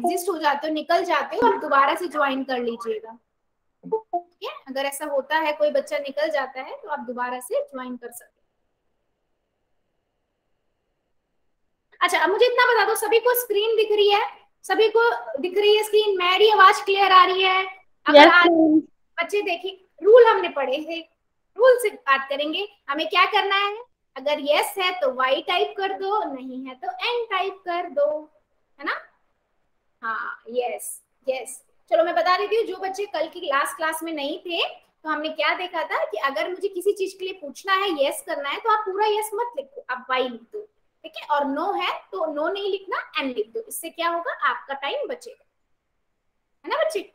Exist हो जाते हो, निकल जाते हो, आप दोबारा से ज्वाइन कर लीजिएगा। ठीक है, अगर ऐसा होता है कोई बच्चा निकल जाता है तो आप दोबारा से ज्वाइन कर सकते हैं। अच्छा, अब मुझे इतना बता दो, सभी को स्क्रीन दिख रही है? सभी को दिख रही है स्क्रीन? मेरी आवाज क्लियर आ रही है? अगर आज बच्चे देखिए, रूल हमने पढ़े थे, रूल से बात करेंगे। हमें क्या करना है? अगर यस है तो वाई टाइप कर दो, नहीं है तो एन टाइप कर दो, है ना? हाँ, यस यस। चलो मैं बता देती हूँ, जो बच्चे कल की लास्ट क्लास में नहीं थे, तो हमने क्या देखा था कि अगर मुझे किसी चीज के लिए पूछना है, यस करना है, तो आप पूरा यस मत लिखो, आप वाई लिख दो। ठीक है, और नो है तो नो नहीं लिखना, एन लिख दो। इससे क्या होगा, आपका टाइम बचेगा, है ना बच्चे?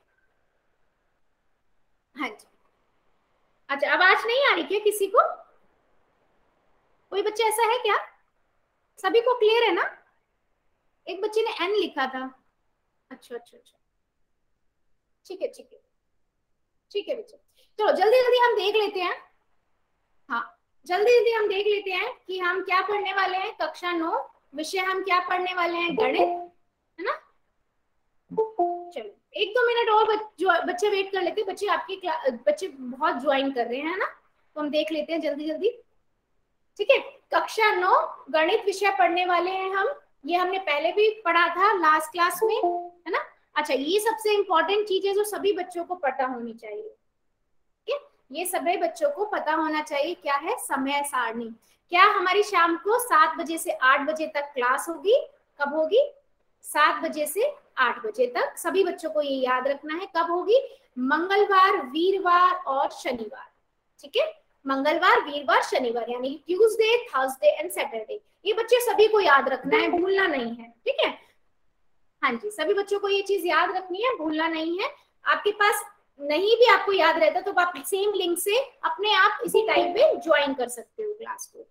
हाँ जी। अच्छा, आवाज नहीं आ रही क्या किसी को? कोई बच्चा ऐसा है क्या? सभी को क्लियर है ना? एक बच्चे ने एन लिखा था। अच्छा अच्छा अच्छा, ठीक है ठीक है ठीक है बच्चे। चलो जल्दी जल्दी हम देख लेते हैं। हाँ, जल्दी जल्दी हम देख लेते हैं कि हम क्या पढ़ने वाले हैं। कक्षा 9 विषय हम क्या पढ़ने वाले हैं, गणित, है ना? चलो 1-2 मिनट और बच्चे वेट कर लेते हैं। बच्चे आपके बच्चे बहुत ज्वाइन कर रहे हैं, है ना? तो हम देख लेते हैं जल्दी जल्दी। ठीक है, कक्षा 9 गणित विषय पढ़ने वाले हैं हम। ये हमने पहले भी पढ़ा था लास्ट क्लास में, है ना? अच्छा, ये सबसे इंपॉर्टेंट चीज है जो सभी बच्चों को पता होनी चाहिए। ये सभी बच्चों को पता होना चाहिए, क्या है? समय सारणी। क्या हमारी शाम को 7 बजे से 8 बजे तक क्लास होगी? कब होगी? 7 बजे से 8 बजे तक। सभी बच्चों को ये याद रखना है। कब होगी? मंगलवार, वीरवार और शनिवार। ठीक है, मंगलवार, वीरवार, शनिवार, यानी ट्यूसडे, थर्सडे एंड सैटरडे। ये बच्चे सभी को याद रखना है, भूलना नहीं है। ठीक है, हाँ जी, सभी बच्चों को ये चीज याद रखनी है, भूलना नहीं है। आपके पास नहीं भी आपको याद रहता तो आप सेम लिंक से अपने आप इसी टाइम पे ज्वाइन कर सकते हो क्लास को।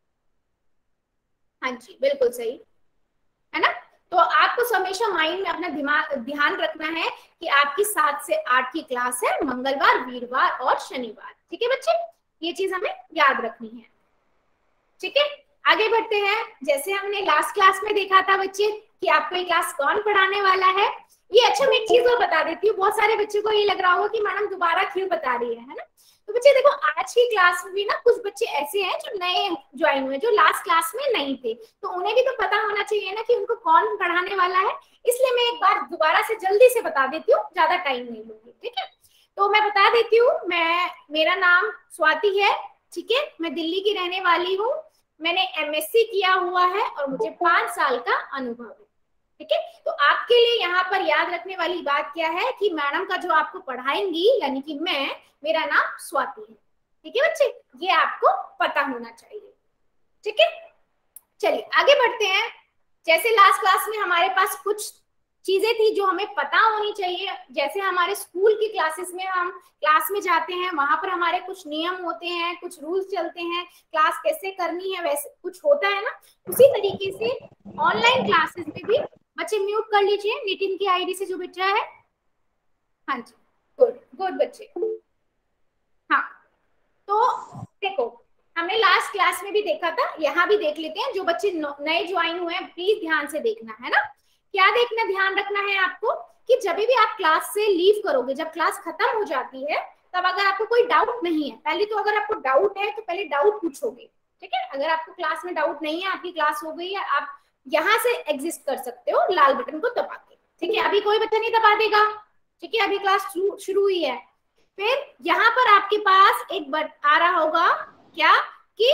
हाँ जी, बिल्कुल सही, है ना? तो आपको हमेशा माइंड में अपना दिमाग ध्यान रखना है कि आपकी 7 से 8 की क्लास है, मंगलवार, वीरवार और शनिवार। ठीक है बच्चे, ये चीज हमें याद रखनी है। ठीक है, आगे बढ़ते हैं। जैसे हमने लास्ट क्लास में देखा था बच्चे कि आपको ये क्लास कौन पढ़ाने वाला है। ये अच्छा, मैं एक चीज और बता देती हूँ, बहुत सारे बच्चों को ये लग रहा होगा कि मैडम दोबारा क्यों बता रही है ना? तो बच्चे देखो, आज की क्लास में भी ना कुछ बच्चे ऐसे हैं जो नए ज्वाइन हुए, जो लास्ट क्लास में नहीं थे, तो उन्हें भी तो पता होना चाहिए ना कि उनको कौन पढ़ाने वाला है। इसलिए मैं एक बार दोबारा से जल्दी से बता देती हूँ, ज्यादा टाइम नहीं लूंगी। ठीक है, तो मैं बता देती हूँ, मेरा नाम स्वाति है। ठीक है, मैं दिल्ली की रहने वाली हूँ। मैंने एमएससी किया हुआ है और मुझे 5 साल का अनुभव है। ठीक है, तो आपके लिए यहाँ पर याद रखने वाली बात क्या है कि मैडम का जो आपको पढ़ाएंगी, यानी कि मेरा नाम स्वाति है। ठीक है बच्चे, ये आपको पता होना चाहिए। ठीक है, चलिए आगे बढ़ते हैं। जैसे लास्ट क्लास में हमारे पास कुछ चीजें थी जो हमें पता होनी चाहिए। जैसे हमारे स्कूल की क्लासेस में हम क्लास में जाते हैं, वहां पर हमारे कुछ नियम होते हैं, कुछ रूल्स चलते हैं, क्लास कैसे करनी है वैसे कुछ होता है ना। उसी तरीके से ऑनलाइन क्लासेस में भी, बच्चे म्यूट कर लीजिए नितिन की आईडी से जो बच्चा है। हाँ जी, गुड गुड बच्चे। हाँ, तो देखो, हमने लास्ट क्लास में भी देखा था, यहाँ भी देख लेते हैं। जो बच्चे नए ज्वाइन हुए हैं प्लीज ध्यान से देखना, है ना? क्या देखना, ध्यान रखना है आपको कि जब भी आप क्लास से लीव करोगे, जब क्लास खत्म हो जाती है, तब अगर आपको कोई डाउट नहीं है, पहले तो अगर आपको डाउट है तो पहले डाउट पूछोगे। ठीक है, अगर आपको क्लास में डाउट नहीं है, आपकी क्लास हो गई है, आप यहाँ से एग्जिस्ट कर सकते हो लाल बटन को दबा के। ठीक है, अभी कोई बच्चा नहीं दबा देगा। ठीक है, अभी क्लास शुरू हुई है। फिर यहाँ पर आपके पास एक आ रहा होगा क्या कि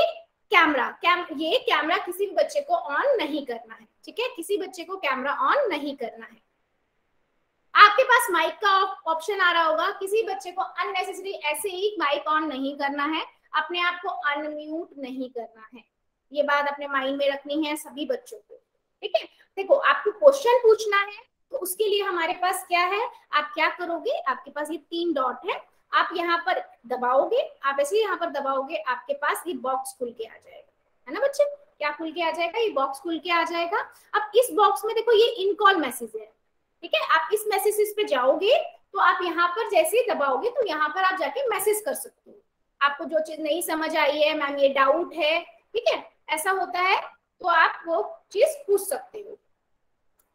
ये कैमरा किसी भी बच्चे को ऑन नहीं करना है। ठीक है, किसी बच्चे को कैमरा ऑन नहीं करना है। आपके पास माइक का ऑप्शन आ रहा होगा, किसी बच्चे को अननेसेसरी ऐसे ही माइक ऑन नहीं करना है, अपने आप को अनम्यूट नहीं करना है। ये बात अपने माइंड में रखनी है सभी बच्चों को। ठीक है, देखो आपको क्वेश्चन पूछना है तो उसके लिए हमारे पास क्या है, आप क्या करोगे, आपके पास ये 3 डॉट है, आप यहाँ पर दबाओगे, आप ऐसे यहाँ पर दबाओगे, आपके पास ये बॉक्स खुल के आ जाएगा, है ना बच्चे? क्या खुल के आ जाएगा? ये बॉक्स खुल के आ जाएगा। अब इस बॉक्स में देखो ये इन कॉल मैसेज है। ठीक है, आप इस मैसेजेस पे जाओगे तो आप यहाँ पर जैसे ही दबाओगे तो यहाँ पर आप जाके मैसेज कर सकते हो। आपको जो चीज नहीं समझ आई है, मैम ये डाउट है, ठीक है, ऐसा होता है, तो आप वो चीज पूछ सकते हो।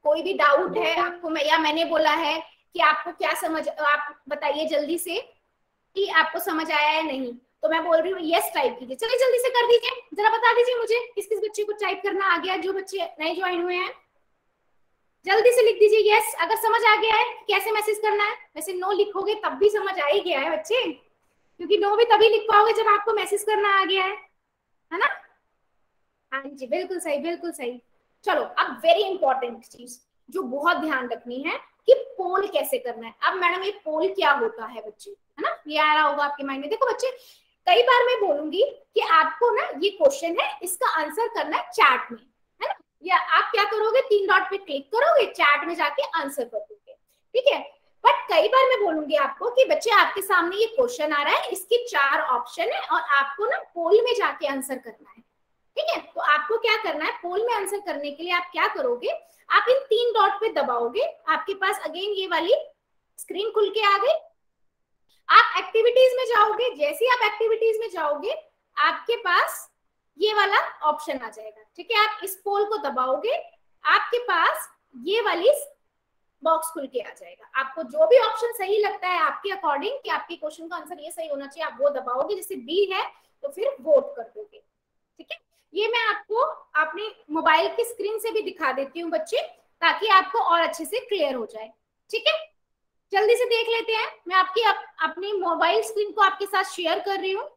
कोई भी डाउट है आपको, मैंने बोला है कि आपको क्या समझ, आप बताइए जल्दी से कि आपको समझ आया है नहीं, तो मैं बोल रही हूँ यस टाइप कीजिए। चलिए जल्दी से कर दीजिए, जरा बता दीजिए मुझे किस किस बच्चे को टाइप करना आ गया, जो बच्चे नए ज्वाइन हुए हैं जल्दी से लिख दीजिए यस अगर समझ आ गया है कैसे मैसेज करना है। वैसे नो लिखोगे तब भी समझ आ ही गया है बच्चे, क्योंकि नो भी तभी लिख पाओगे जब आपको मैसेज करना आ गया है ना। हाँ जी बिल्कुल सही, बिल्कुल सही। चलो अब वेरी इंपॉर्टेंट चीज जो बहुत ध्यान रखनी है कि पोल कैसे करना है। अब मैडम ये पोल क्या होता है बच्चे, है ना, ये आ रहा होगा आपके माइंड में। देखो बच्चे, कई बार मैं बोलूंगी कि आपको ना ये क्वेश्चन है, इसका आंसर करना है चैट में, है ना, या आप क्या करोगे, 3 डॉट पे क्लिक करोगे, चैट में जाके आंसर कर दोगे, ठीक है। बट कई बार मैं बोलूंगी आपको कि बच्चे आपके सामने ये क्वेश्चन आ रहा है, इसके 4 ऑप्शन है और आपको ना पोल में जाके आंसर करना है, ठीक है। तो आपको क्या करना है, पोल में आंसर करने के लिए आप क्या करोगे, आप इन 3 डॉट पे दबाओगे, आपके पास अगेन ये वाली स्क्रीन खुल के आ गई। आप एक्टिविटीज में जाओगे, जैसे ही आप एक्टिविटीज में जाओगे आपके पास ये वाला ऑप्शन आ जाएगा, ठीक है। आप इस पोल को दबाओगे, आपके पास ये वाली बॉक्स खुल के आ जाएगा। आपको जो भी ऑप्शन सही लगता है आपके अकॉर्डिंग कि आपके क्वेश्चन का आंसर ये सही होना चाहिए, आप वो दबाओगे। जैसे बी है तो फिर वोट कर दोगे, ठीक है। ये मैं आपको अपनी मोबाइल की स्क्रीन से भी दिखा देती हूँ बच्चे, ताकि आपको और अच्छे से क्लियर हो जाए, ठीक है। जल्दी से देख लेते हैं, मैं आपकी अपनी मोबाइल स्क्रीन को आपके साथ शेयर कर रही हूँ।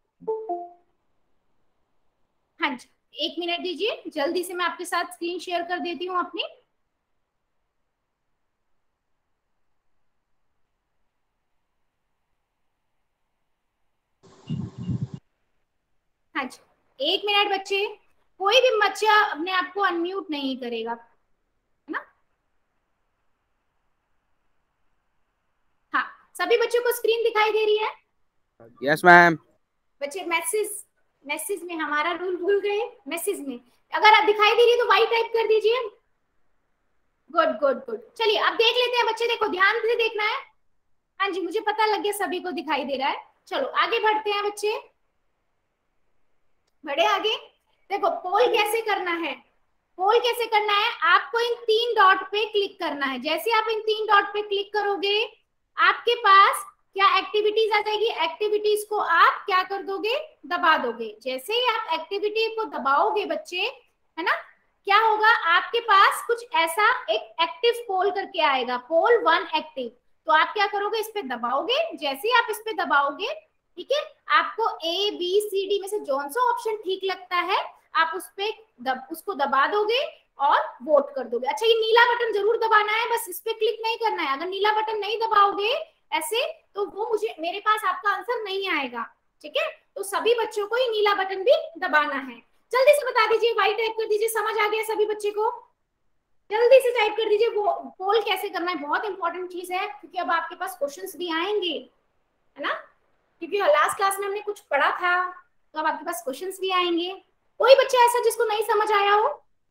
हाँ जी 1 मिनट दीजिए, जल्दी से मैं आपके साथ स्क्रीन शेयर कर देती हूँ अपनी। हाँ जी 1 मिनट बच्चे, कोई भी बच्चा अपने आप को अनम्यूट नहीं करेगा, है ना। हाँ सभी बच्चों को स्क्रीन दिखाई दे रही है? Yes ma'am. बच्चे मैसेज में हमारा रूल भूल गए, मैसेज में अगर आप दिखाई दे रही है तो वाई टाइप कर दीजिए। गुड गुड गुड, चलिए अब देख लेते हैं बच्चे, देखो ध्यान से देखना है। हाँ जी मुझे पता लग गया सभी को दिखाई दे रहा है। चलो आगे बढ़ते हैं बच्चे, बढ़े आगे। देखो पोल कैसे करना है, पोल कैसे करना है, आपको इन 3 डॉट पे क्लिक करना है। जैसे आप इन 3 डॉट पे क्लिक करोगे आपके पास क्या एक्टिविटीज आ जाएगी, एक्टिविटीज को आप क्या कर दोगे, दबा दोगे। जैसे ही आप एक्टिविटी को दबाओगे बच्चे, है ना, क्या होगा, आपके पास कुछ ऐसा एक एक्टिव पोल करके आएगा, पोल 1 एक्टिव। तो आप क्या करोगे, इस पे दबाओगे। जैसे ही आप इस पे दबाओगे, ठीक है, आपको ए बी सी डी में से जौन सा ऑप्शन ठीक लगता है आप उस पे उसको दबा दोगे और वोट कर दोगे। अच्छा ये नीला बटन जरूर दबाना है, बस इस पे क्लिक नहीं करना है। अगर नीला बटन नहीं दबाओगे ऐसे तो वो मेरे पास आपका आंसर नहीं आएगा, ठीक है। तो सभी बच्चों को ये नीला बटन भी दबाना है। जल्दी से बता दीजिए, वाई टाइप कर दीजिए, समझ आ गया सभी बच्चे को? जल्दी से टाइप कर दीजिए वो पोल कैसे करना है, बहुत इंपॉर्टेंट चीज है, क्योंकि अब आपके पास क्वेश्चंस भी आएंगे, है ना। क्योंकि लास्ट क्लास में हमने कुछ पढ़ा था, तो अब आपके पास क्वेश्चंस भी आएंगे। कोई बच्चा ऐसा जिसको नहीं समझ आया हो?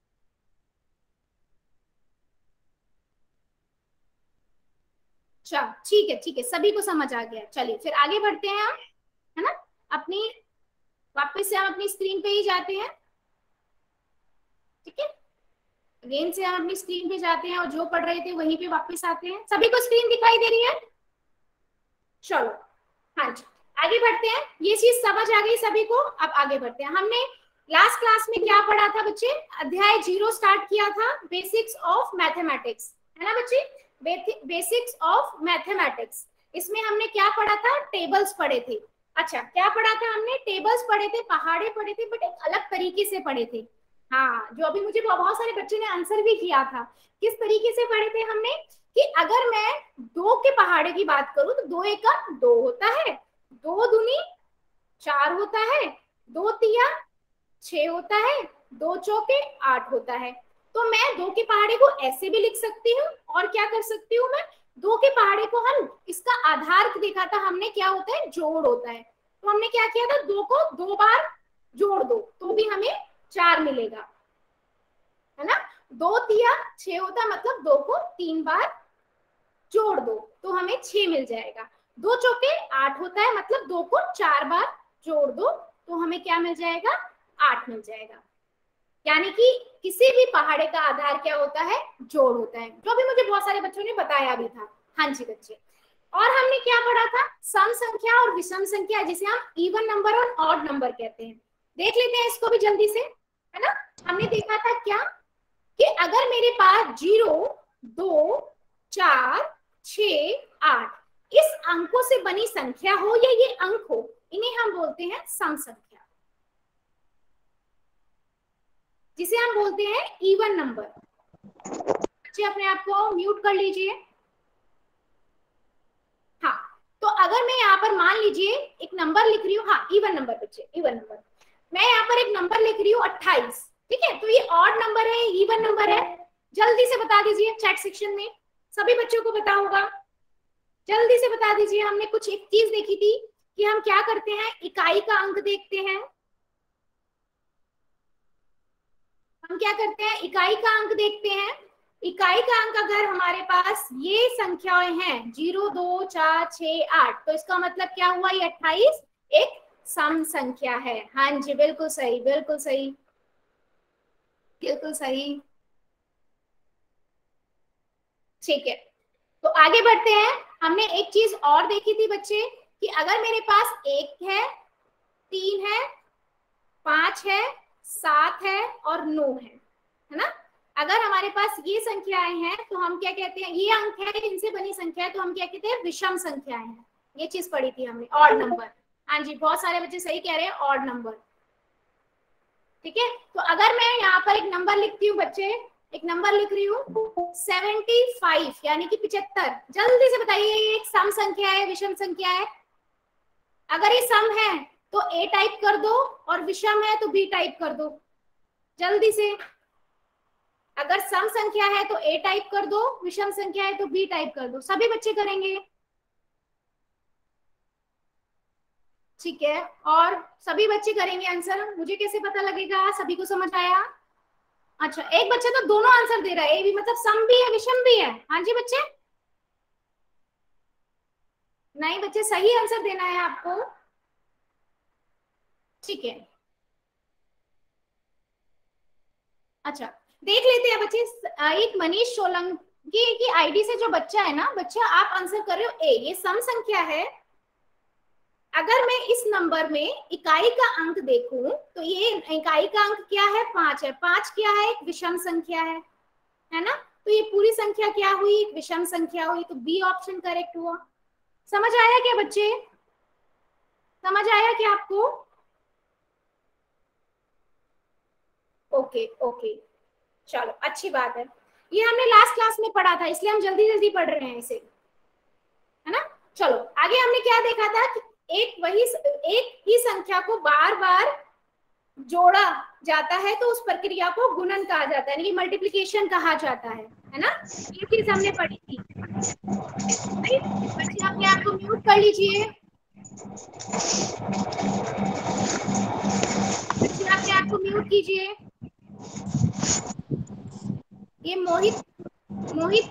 अच्छा ठीक है, ठीक है, सभी को समझ आ गया। चलिए फिर आगे बढ़ते हैं हम, है ना। अपनी वापस से हम अपनी स्क्रीन पे ही जाते हैं, ठीक है। अगेन से हम अपनी स्क्रीन पे जाते हैं और जो पढ़ रहे थे वहीं पे वापस आते हैं। सभी को स्क्रीन दिखाई दे रही है? चलो हाँ जी आगे बढ़ते हैं, ये चीज समझ आ गई सभी को। अब आगे बढ़ते हैं। हमने लास्ट क्लास में क्या पढ़ा था बच्चे, अध्याय 0 स्टार्ट किया था, बेसिक्स ऑफ मैथमेटिक्स, है ना बच्चे, बेसिक्स ऑफ मैथमेटिक्स। इसमें हमने क्या पढ़ा था, टेबल्स पढ़े थे। अच्छा क्या पढ़ा था हमने, टेबल्स पढ़े थे, पहाड़े पढ़े थे, बट एक अलग तरीके से पढ़े थे। हाँ जो अभी मुझे बहुत सारे बच्चे ने आंसर भी किया था, किस तरीके से पढ़े थे हमने, कि अगर मैं 2 के पहाड़े की बात करूं तो 2 एका 2 होता है, 2 दूनी 4 होता है, 2 तिया 6 होता है, 2 चौके 8 होता है। तो मैं 2 के पहाड़े को ऐसे भी लिख सकती हूँ, और क्या कर सकती हूँ मैं, 2 के पहाड़े को हम इसका आधार देखा था हमने, क्या होता है, जोड़ होता है। तो हमने क्या किया था, 2 को 2 बार जोड़ दो तो भी हमें 4 मिलेगा, है ना। 2 तिया 6 होता है, मतलब 2 को 3 बार जोड़ दो तो हमें 6 मिल जाएगा। 2 चौके 8 होता है, मतलब 2 को 4 बार जोड़ दो तो हमें क्या मिल जाएगा, 8 मिल जाएगा। यानी कि किसी भी पहाड़े का आधार क्या होता है, जोड़ होता है, जो भी मुझे बहुत सारे बच्चों ने बताया भी था। हाँ जी बच्चे, और हमने क्या पढ़ा था, सम संख्या और विषम संख्या, जिसे हम इवन नंबर और ऑड नंबर कहते हैं। देख लेते हैं इसको भी जल्दी से, है ना। हमने देखा था क्या कि अगर मेरे पास 0, 2, 4, 6, 8 इस अंकों से बनी संख्या हो या ये अंक हो, इन्हें हम बोलते हैं सम संख्या, जिसे हम बोलते हैं इवन नंबर। बच्चे अपने आप को म्यूट कर लीजिए। हाँ, तो अगर मैं यहाँ पर मान लीजिए एक नंबर लिख रही हूँ, हाँ इवन नंबर बच्चे, इवन नंबर, मैं यहाँ पर एक नंबर लिख रही हूँ 28, ठीक है, तो ये ऑड नंबर है, इवन नंबर है, जल्दी से बता दीजिए चैट सेक्शन में, सभी बच्चों को पता होगा, जल्दी से बता दीजिए। हमने कुछ एक चीज देखी थी कि हम क्या करते हैं, इकाई का अंक देखते हैं, हम क्या करते हैं, इकाई का अंक देखते हैं। इकाई का अंक अगर हमारे पास ये संख्याएं हैं 0, 2, 4, 6, 8, तो इसका मतलब क्या हुआ, ये 28 एक सम संख्या है। हाँ जी बिल्कुल सही, बिल्कुल सही, बिल्कुल सही। ठीक है, तो आगे बढ़ते हैं। हमने एक चीज और देखी थी बच्चे कि अगर मेरे पास 1 है, 3 है, 5 है, 7 है और 9 है ना। अगर हमारे पास ये संख्याएं हैं तो हम क्या कहते हैं, ये अंक है, इनसे बनी संख्या है, तो हम क्या कहते हैं, विषम संख्याएं हैं। ये चीज पढ़ी थी हमने, ऑड नंबर। हाँ जी, बहुत सारे बच्चे सही कह रहे हैं, ऑड नंबर। ठीक है, तो अगर मैं यहाँ पर एक नंबर लिखती हूँ बच्चे, एक नंबर लिख रही हूँ 75 यानी कि 75, जल्दी से बताइए ये एक सम संख्या है, विषम संख्या है। अगर ये सम है तो ए टाइप कर दो, और विषम है तो बी टाइप कर दो, जल्दी से। अगर सम संख्या है तो ए टाइप कर दो, विषम संख्या है तो बी टाइप कर दो, सभी बच्चे करेंगे। ठीक है, और सभी बच्चे करेंगे आंसर, मुझे कैसे पता लगेगा सभी को समझ आया। अच्छा, एक बच्चा तो दोनों आंसर दे रहा है, ए भी मतलब सम भी है विषम भी है। हाँ जी बच्चे, नहीं बच्चे सही आंसर देना है आपको। ठीक है, अच्छा देख लेते हैं बच्चे, एक मनीष सोलंकी की आईडी से जो बच्चा है ना, बच्चा आप आंसर कर रहे हो ए, ये सम संख्या है। अगर मैं इस नंबर में इकाई का अंक देखूं तो ये इकाई का अंक क्या है, 5 है। 5 क्या है, एक विषम संख्या है ना, तो ये पूरी संख्या क्या हुई, एक विषम संख्या हुई, तो बी ऑप्शन करेक्ट हुआ। समझ आया क्या बच्चे, समझ आया क्या आपको। ओके ओके, चलो अच्छी बात है, ये हमने लास्ट क्लास में पढ़ा था, इसलिए हम जल्दी जल्दी पढ़ रहे हैं इसे, है ना। चलो आगे हमने क्या देखा था कि एक ही संख्या को बार बार जोड़ा जाता है तो उस प्रक्रिया को गुणन कहा जाता है, यानी कि मल्टीप्लिकेशन कहा जाता है ना। ये चीज हमने पढ़ी थी। बच्चे अपने आप को म्यूट कर लीजिए, बच्चे अपने आप को म्यूट कीजिए। ये मोहित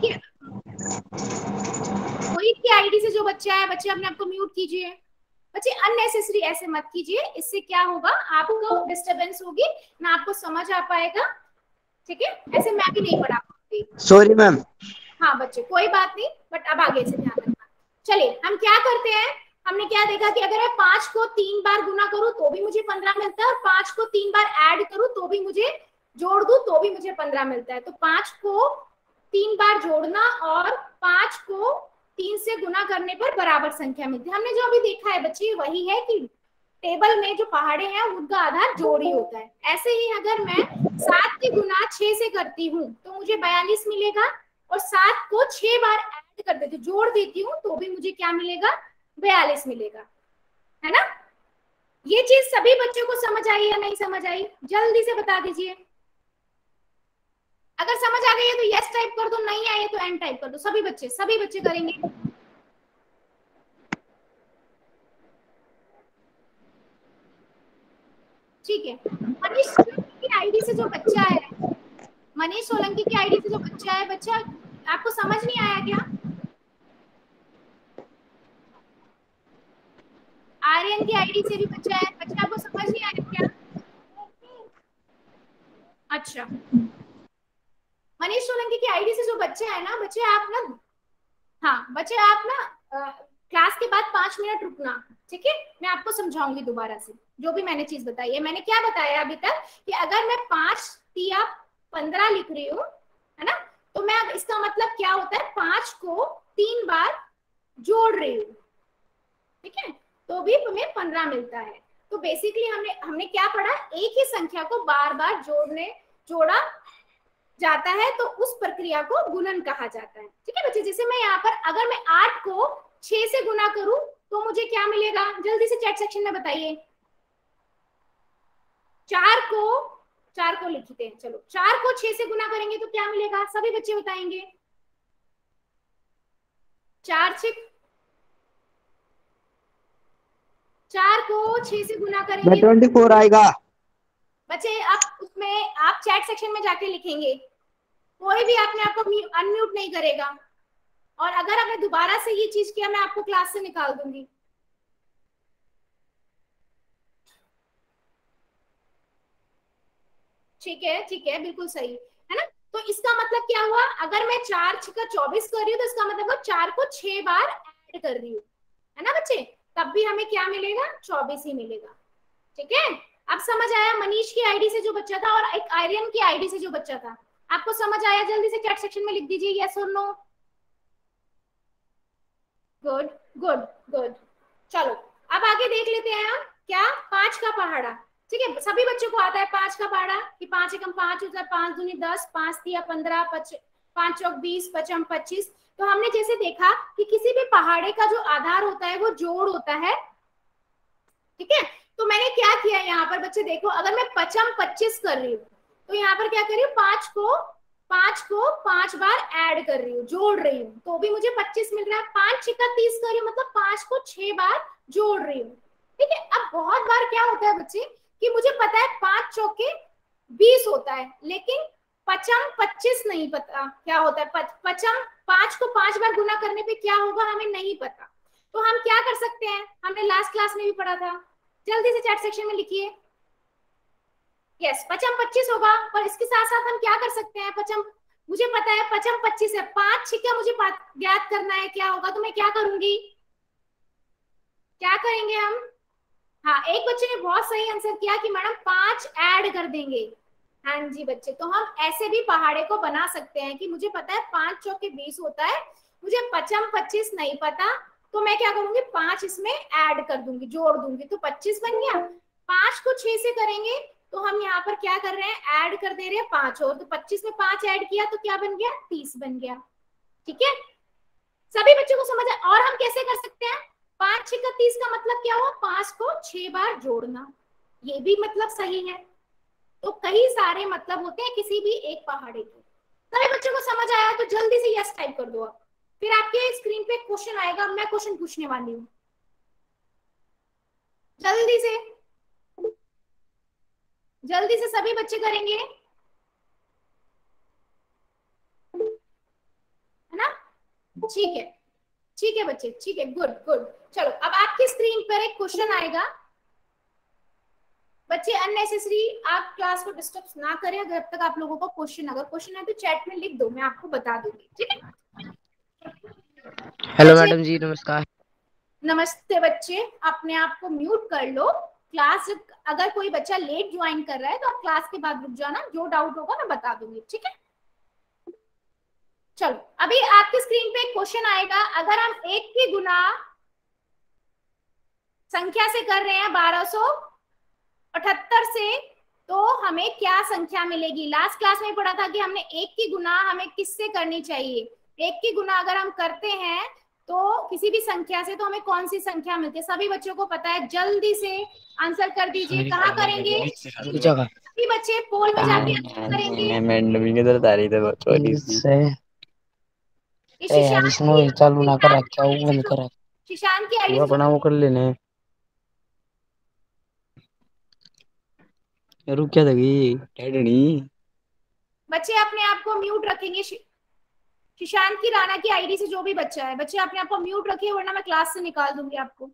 की आईडी से जो बच्चा है, बच्चे अपने आप को म्यूट कीजिए। बच्चे अननेसेसरी ऐसे मत कीजिए, इससे क्या होगा, आपको डिस्टरबेंस होगी ना, आपको समझ आ पाएगा। ठीक है, ऐसे मैं भी नहीं पढ़ा पाऊंगी। Sorry ma'am. हाँ बच्चे कोई बात नहीं, बट अब आगे से ध्यान रखना। चलिए हम क्या करते हैं, हमने क्या देखा कि अगर मैं 5 को 3 बार गुना करूं तो भी मुझे 15 मिलता है, और 5 को 3 बार ऐड करूं तो भी मुझे, जोड़ दूं तो भी मुझे 15 मिलता है। तो 5 को 3 बार जोड़ना और 5 को 3 से गुना करने पर बराबर संख्या मिलती है। हमने जो अभी देखा है बच्चे वही है कि टेबल में जो पहाड़े हैं उनका आधार जोड़ ही होता है। ऐसे ही अगर मैं 7 की गुना 6 से करती हूँ तो मुझे 42 मिलेगा, और 7 को 6 बार ऐड कर देती हूँ, जोड़ देती हूँ तो भी मुझे क्या मिलेगा, 42 मिलेगा, है ना। ये चीज सभी बच्चों को समझ आई या नहीं समझ आई, जल्दी से बता दीजिए। अगर समझ आ गई है तो यस टाइप कर दो, नहीं आई है तो एन टाइप कर दो। सभी बच्चे करेंगे। ठीक है, मनीष सोलंकी की आईडी से जो बच्चा है, मनीष सोलंकी की आईडी से जो बच्चा है, बच्चा आपको समझ नहीं आया क्या, आर्यन की आईडी से भी बच्चा है, बच्चा आपको समझ नहीं आया क्या। अच्छा, मनीष सोलंकी की आईडी से जो बच्चे है ना, बच्चे आप ना, हाँ बच्चे आप ना क्लास के बाद 5 मिनट रुकना, ठीक है? मैं आपको समझाऊंगी दोबारा से जो भी मैंने चीज बताई है। मैंने क्या बताया अभी तक कि अगर मैं 5 या 15 लिख रही हूँ, है ना, तो मैं अब इसका मतलब क्या होता है, 5 को 3 बार जोड़ रही हूँ, ठीक है, तो भी तुम्हें 15 मिलता है। तो बेसिकली हमने हमने क्या पढ़ा, एक ही संख्या को बार बार जोड़ा जाता है तो उस प्रक्रिया को गुणन कहा जाता है, ठीक है बच्चे? जैसे मैं यहाँ पर अगर मैं 8 को 6 से गुना करूं तो मुझे क्या मिलेगा, जल्दी से चैट सेक्शन में बताइए। 4 को लिखते हैं, चलो 4 को 6 से गुना करेंगे तो क्या मिलेगा, सभी बच्चे बताएंगे। 4 को 6 से गुना करेंगे 24 आएगा। बच्चे आप उसमें आप चैट सेक्शन में जाके लिखेंगे, कोई भी अपने आप को अनम्यूट नहीं करेगा, और अगर आपने दोबारा से ये चीज किया मैं आपको क्लास से निकाल दूंगी। ठीक है, बिल्कुल सही है ना। तो इसका मतलब क्या हुआ, अगर मैं 4 छिका 24 कर रही हूँ तो इसका मतलब 4 को 6 बार ऐड कर रही हूँ, है ना बच्चे? तब भी हमें क्या मिलेगा, 24 ही मिलेगा, ठीक है? अब समझ आया मनीष की आईडी से जो बच्चा था और एक आर्यन की आईडी से जो बच्चा था, आपको समझ आया? जल्दी से चैट सेक्शन में लिख दीजिए यस और नो। Good good good. चलो अब आगे देख लेते हैं हम क्या, 5 का पहाड़ा, ठीक है? सभी बच्चों को आता है 5 का पहाड़ा कि 5 एकम 5 होता है, 5 दूनी 10, 5 तिया 15, 5 चौक 20, 5 25। तो हमने जैसे देखा कि किसी भी पहाड़े का जो आधार होता है वो जोड़ होता है, ठीक है? तो मैंने क्या किया यहाँ पर बच्चे देखो, अगर मैं 25 कर रही हूँ तो यहाँ पर क्या कर रही हूँ, 5 बार ऐड कर रही हूँ, जोड़ रही हूँ, तो भी मुझे 25 मिल रहा है। 5 छिका 30 कर रही हूँ मतलब 5 को 6 बार जोड़ रही हूँ, ठीक है? अब बहुत बार क्या होता है बच्चे कि मुझे पता है 5 चौके 20 होता है, लेकिन 25 नहीं पता क्या होता है। 5 को 5 बार गुना करने पे क्या होगा हमें नहीं पता, तो हम क्या कर सकते हैं, हमने लास्ट क्लास में भी पढ़ा था, जल्दी से चैट सेक्शन में लिखिए। यस, 25 होगा, पर इसके साथ साथ हम क्या कर सकते हैं, मुझे पता है 25 है, 5 छिका मुझे ज्ञात करना है क्या होगा, तो मैं क्या करूंगी, क्या करेंगे हम? हाँ, एक बच्चे ने बहुत सही आंसर किया कि मैडम 5 ऐड कर देंगे। हाँ जी बच्चे, तो हम ऐसे भी पहाड़े को बना सकते हैं कि मुझे पता है 5 चौके 20 होता है, मुझे 25 नहीं पता, तो मैं क्या करूंगी, 5 इसमें ऐड कर दूंगी, जोड़ दूंगी, तो 25 बन गया। 5 को 6 से करेंगे तो हम यहाँ पर क्या कर रहे हैं, ऐड कर दे रहे हैं 5 और, तो 25 में 5 ऐड किया तो क्या बन गया, 30 बन गया, ठीक है? सभी बच्चों को समझ है? और हम कैसे कर सकते हैं, 5 छिका 30 का मतलब क्या हुआ, 5 को 6 बार जोड़ना, ये भी मतलब सही है। तो कई सारे मतलब होते हैं किसी भी एक पहाड़े के। सभी बच्चों को समझ आया तो जल्दी से यस टाइप कर दो, फिर आपके स्क्रीन पे क्वेश्चन आएगा, मैं क्वेश्चन पूछने वाली हूँ, जल्दी से सभी बच्चे करेंगे, है ना? ठीक है बच्चे, ठीक है, गुड गुड। चलो अब आपकी स्क्रीन पर एक क्वेश्चन आएगा, बच्चे अननेसेसरी आप क्लास को डिस्टर्ब ना करें, अगर अब तक आप लोगों को अगर क्वेश्चन है तो चैट में लिख दो, मैं आपको बता दूंगी, ठीक है? हेलो मैडम जी, नमस्कार। नमस्ते बच्चे, अपने आप को म्यूट कर लो। क्लास अगर कोई बच्चा लेट ज्वाइन कर रहा है तो आप क्लास के बाद रुक जाना, जो डाउट होगा मैं बता दूंगी, ठीक है? चलो अभी आपकी स्क्रीन पे एक क्वेश्चन आएगा, अगर हम 1 की गुना संख्या से कर रहे हैं 1278 से, तो हमें क्या संख्या मिलेगी? लास्ट क्लास में पढ़ा था कि हमने 1 की गुना हमें किससे करनी चाहिए, 1 की गुना अगर हम करते हैं तो किसी भी संख्या से, तो हमें कौन सी संख्या मिलती है? सभी बच्चों को पता है, जल्दी से आंसर कर दीजिए। कहाँ करेंगे सभी बच्चे, पोल में जाके करेंगे। चालू ना कर रखा हूं, बंद कर शीशांत की आईडी अपना वो कर लेने। रुक क्या लगी डैडी? बच्चे अपने आप को म्यूट रखेंगे। शीशांत की राणा की आईडी से जो भी बच्चा है, बच्चे अपने आप को म्यूट रखिए वरना मैं क्लास से निकाल दूंगी आपको,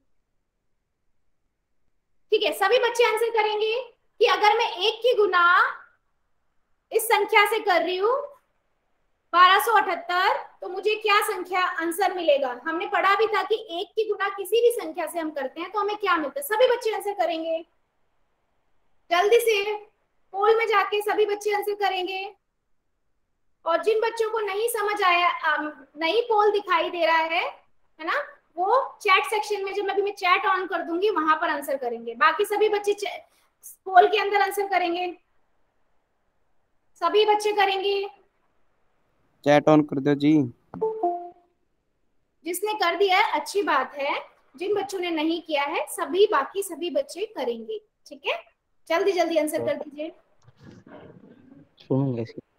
ठीक है? सभी बच्चे आंसर करेंगे कि अगर मैं 1 की गुना इस संख्या से कर रही हूँ 1278, तो मुझे क्या संख्या आंसर मिलेगा? हमने पढ़ा भी था कि एक की गुना किसी भी संख्या से हम करते हैं तो हमें क्या मिलता है। सभी बच्चे आंसर करेंगे, जल्दी से पोल में जाके सभी बच्चे आंसर करेंगे। और जिन बच्चों को नहीं समझ आया, नहीं पोल दिखाई दे रहा है ना, वो चैट सेक्शन में, जब अभी मैं चैट ऑन कर दूंगी वहां पर आंसर करेंगे। बाकी सभी बच्चे पोल के अंदर आंसर करेंगे, सभी बच्चे करेंगे। चैट ऑन कर दो जी। जिसने कर दिया है अच्छी बात है, जिन बच्चों ने नहीं किया है सभी, बाकी सभी बच्चे करेंगे। ठीक है, जल्दी जल्दी आंसर कर दीजिए। सुनूंगा इसकी।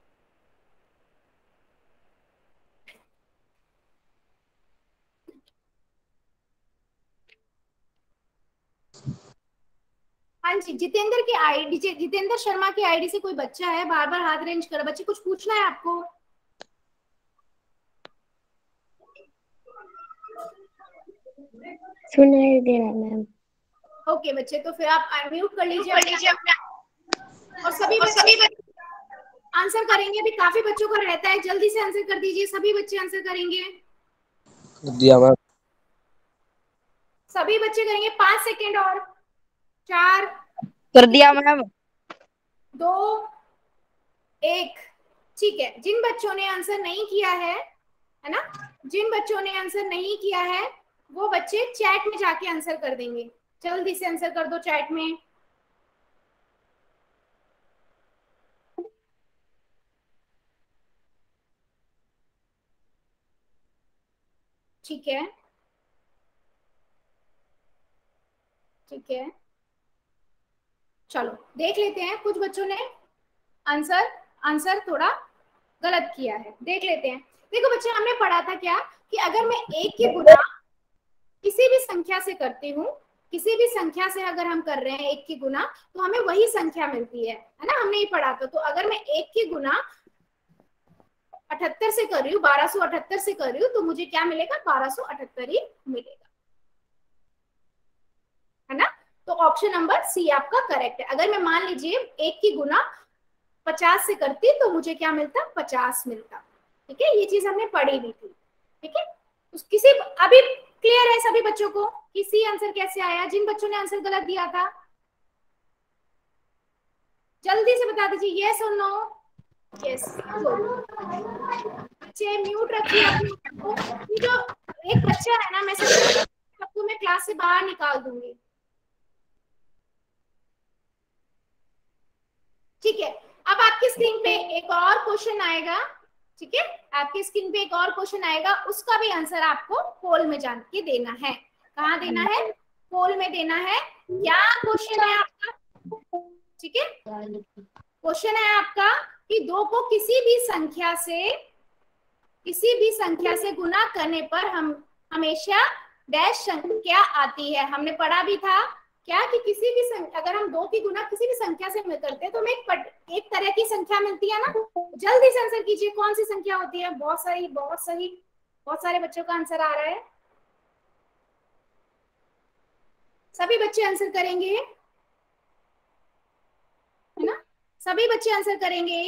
हाँ जी, जितेंद्र की आईडी, जितेंद्र शर्मा की आईडी से कोई बच्चा है, बार बार हाथ रेंज कर। बच्चे कुछ पूछना है आपको? सुनाई दे रहा मैम। ओके बच्चे, तो फिर आप अनम्यूट कर लीजिए अपने, और सभी बच्चे आंसर करेंगे। अभी काफी बच्चों का रहता है, जल्दी से आंसर कर दीजिए। सभी बच्चे आंसर करेंगे, कर दिया मैम। सभी बच्चे करेंगे। 5 सेकेंड और। 4, कर दिया मैम। 2, 1। ठीक है, जिन बच्चों ने आंसर नहीं किया है ना, जिन बच्चों ने आंसर नहीं किया है वो बच्चे चैट में जाके आंसर कर देंगे। जल्दी से आंसर कर दो चैट में। ठीक है, ठीक है, चलो देख लेते हैं। कुछ बच्चों ने आंसर थोड़ा गलत किया है, देख लेते हैं। देखो बच्चे, हमने पढ़ा था क्या कि अगर मैं एक की गुना किसी भी संख्या से करती हूँ, किसी भी संख्या से अगर हम कर रहे हैं एक की गुना, तो हमें वही संख्या मिलती है ना। हमने ये पढ़ा था। तो अगर मैं एक की गुना 78 से कर रही हूँ, 1278 से कर रही हूँ, तो मुझे क्या मिलेगा? 1278 ही मिलेगा, है ना। तो ऑप्शन नंबर सी आपका करेक्ट है। अगर मैं मान लीजिए एक की गुना 50 से करती तो मुझे क्या मिलता? 50 मिलता। ठीक है, ये चीज हमने पढ़ी भी थी। ठीक है, किसी अभी क्लियर है सभी बच्चों को कि सी आंसर कैसे आया? जिन बच्चों ने आंसर गलत दिया था जल्दी से बता दीजिए, यस और नो। यस, बच्चे म्यूट रखिए अपने को। ये जो एक बच्चा है ना, मैं सबको मैं क्लास से बाहर निकाल दूंगी। ठीक है, अब आपकी स्क्रीन पे एक और क्वेश्चन आएगा। ठीक है, आपकी स्क्रीन पे एक और क्वेश्चन आएगा, उसका भी आंसर आपको पोल में जान के देना है। कहाँ देना है? पोल में देना है। क्या क्वेश्चन है आपका? ठीक है, क्वेश्चन है आपका कि 2 को किसी भी संख्या से गुना करने पर हम हमेशा डैश संख्या आती है। हमने पढ़ा भी था क्या कि किसी भी संख्या, अगर हम 2 की गुना किसी भी संख्या से करते हैं तो हमें एक तरह की संख्या मिलती है ना। जल्दी से आंसर कीजिए, कौन सी संख्या होती है? बहुत सही, बहुत सही, बहुत सारे बच्चों का आंसर आ रहा है। सभी बच्चे आंसर करेंगे, है ना? सभी बच्चे आंसर करेंगे।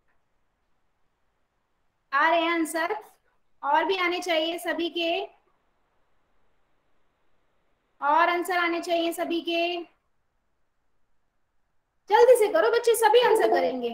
आ रहे हैं आंसर, और भी आने चाहिए सभी के, और आंसर आने चाहिए सभी के। जल्दी से करो बच्चे, सभी आंसर करेंगे,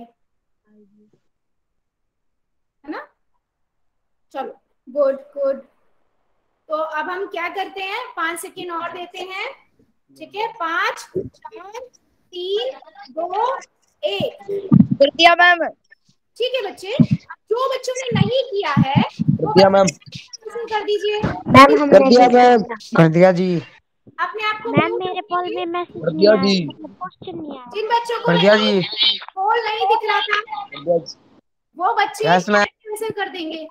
है ना। चलो, गुड गुड। तो अब हम क्या करते हैं? 5 सेकेंड और देते हैं। ठीक है, 5, 4, 3, 2, 1। कर दिया मैम। ठीक है बच्चे, जो बच्चों ने नहीं किया है वो दिया मैम। आंसर कर दीजिए। मैम हमने कर दिया मैम। कर दिया जी। अपने आप को मैम म्यूट मेरे पोल रखिए। में मैसेज कर नहीं दिया आया, जी। मतलब क्वेश्चन नहीं आया। जिन बच्चों को कर दिया जी। पोल नहीं दिख रहा था वो बच्चे यस मैम। आंसर कर देंगे।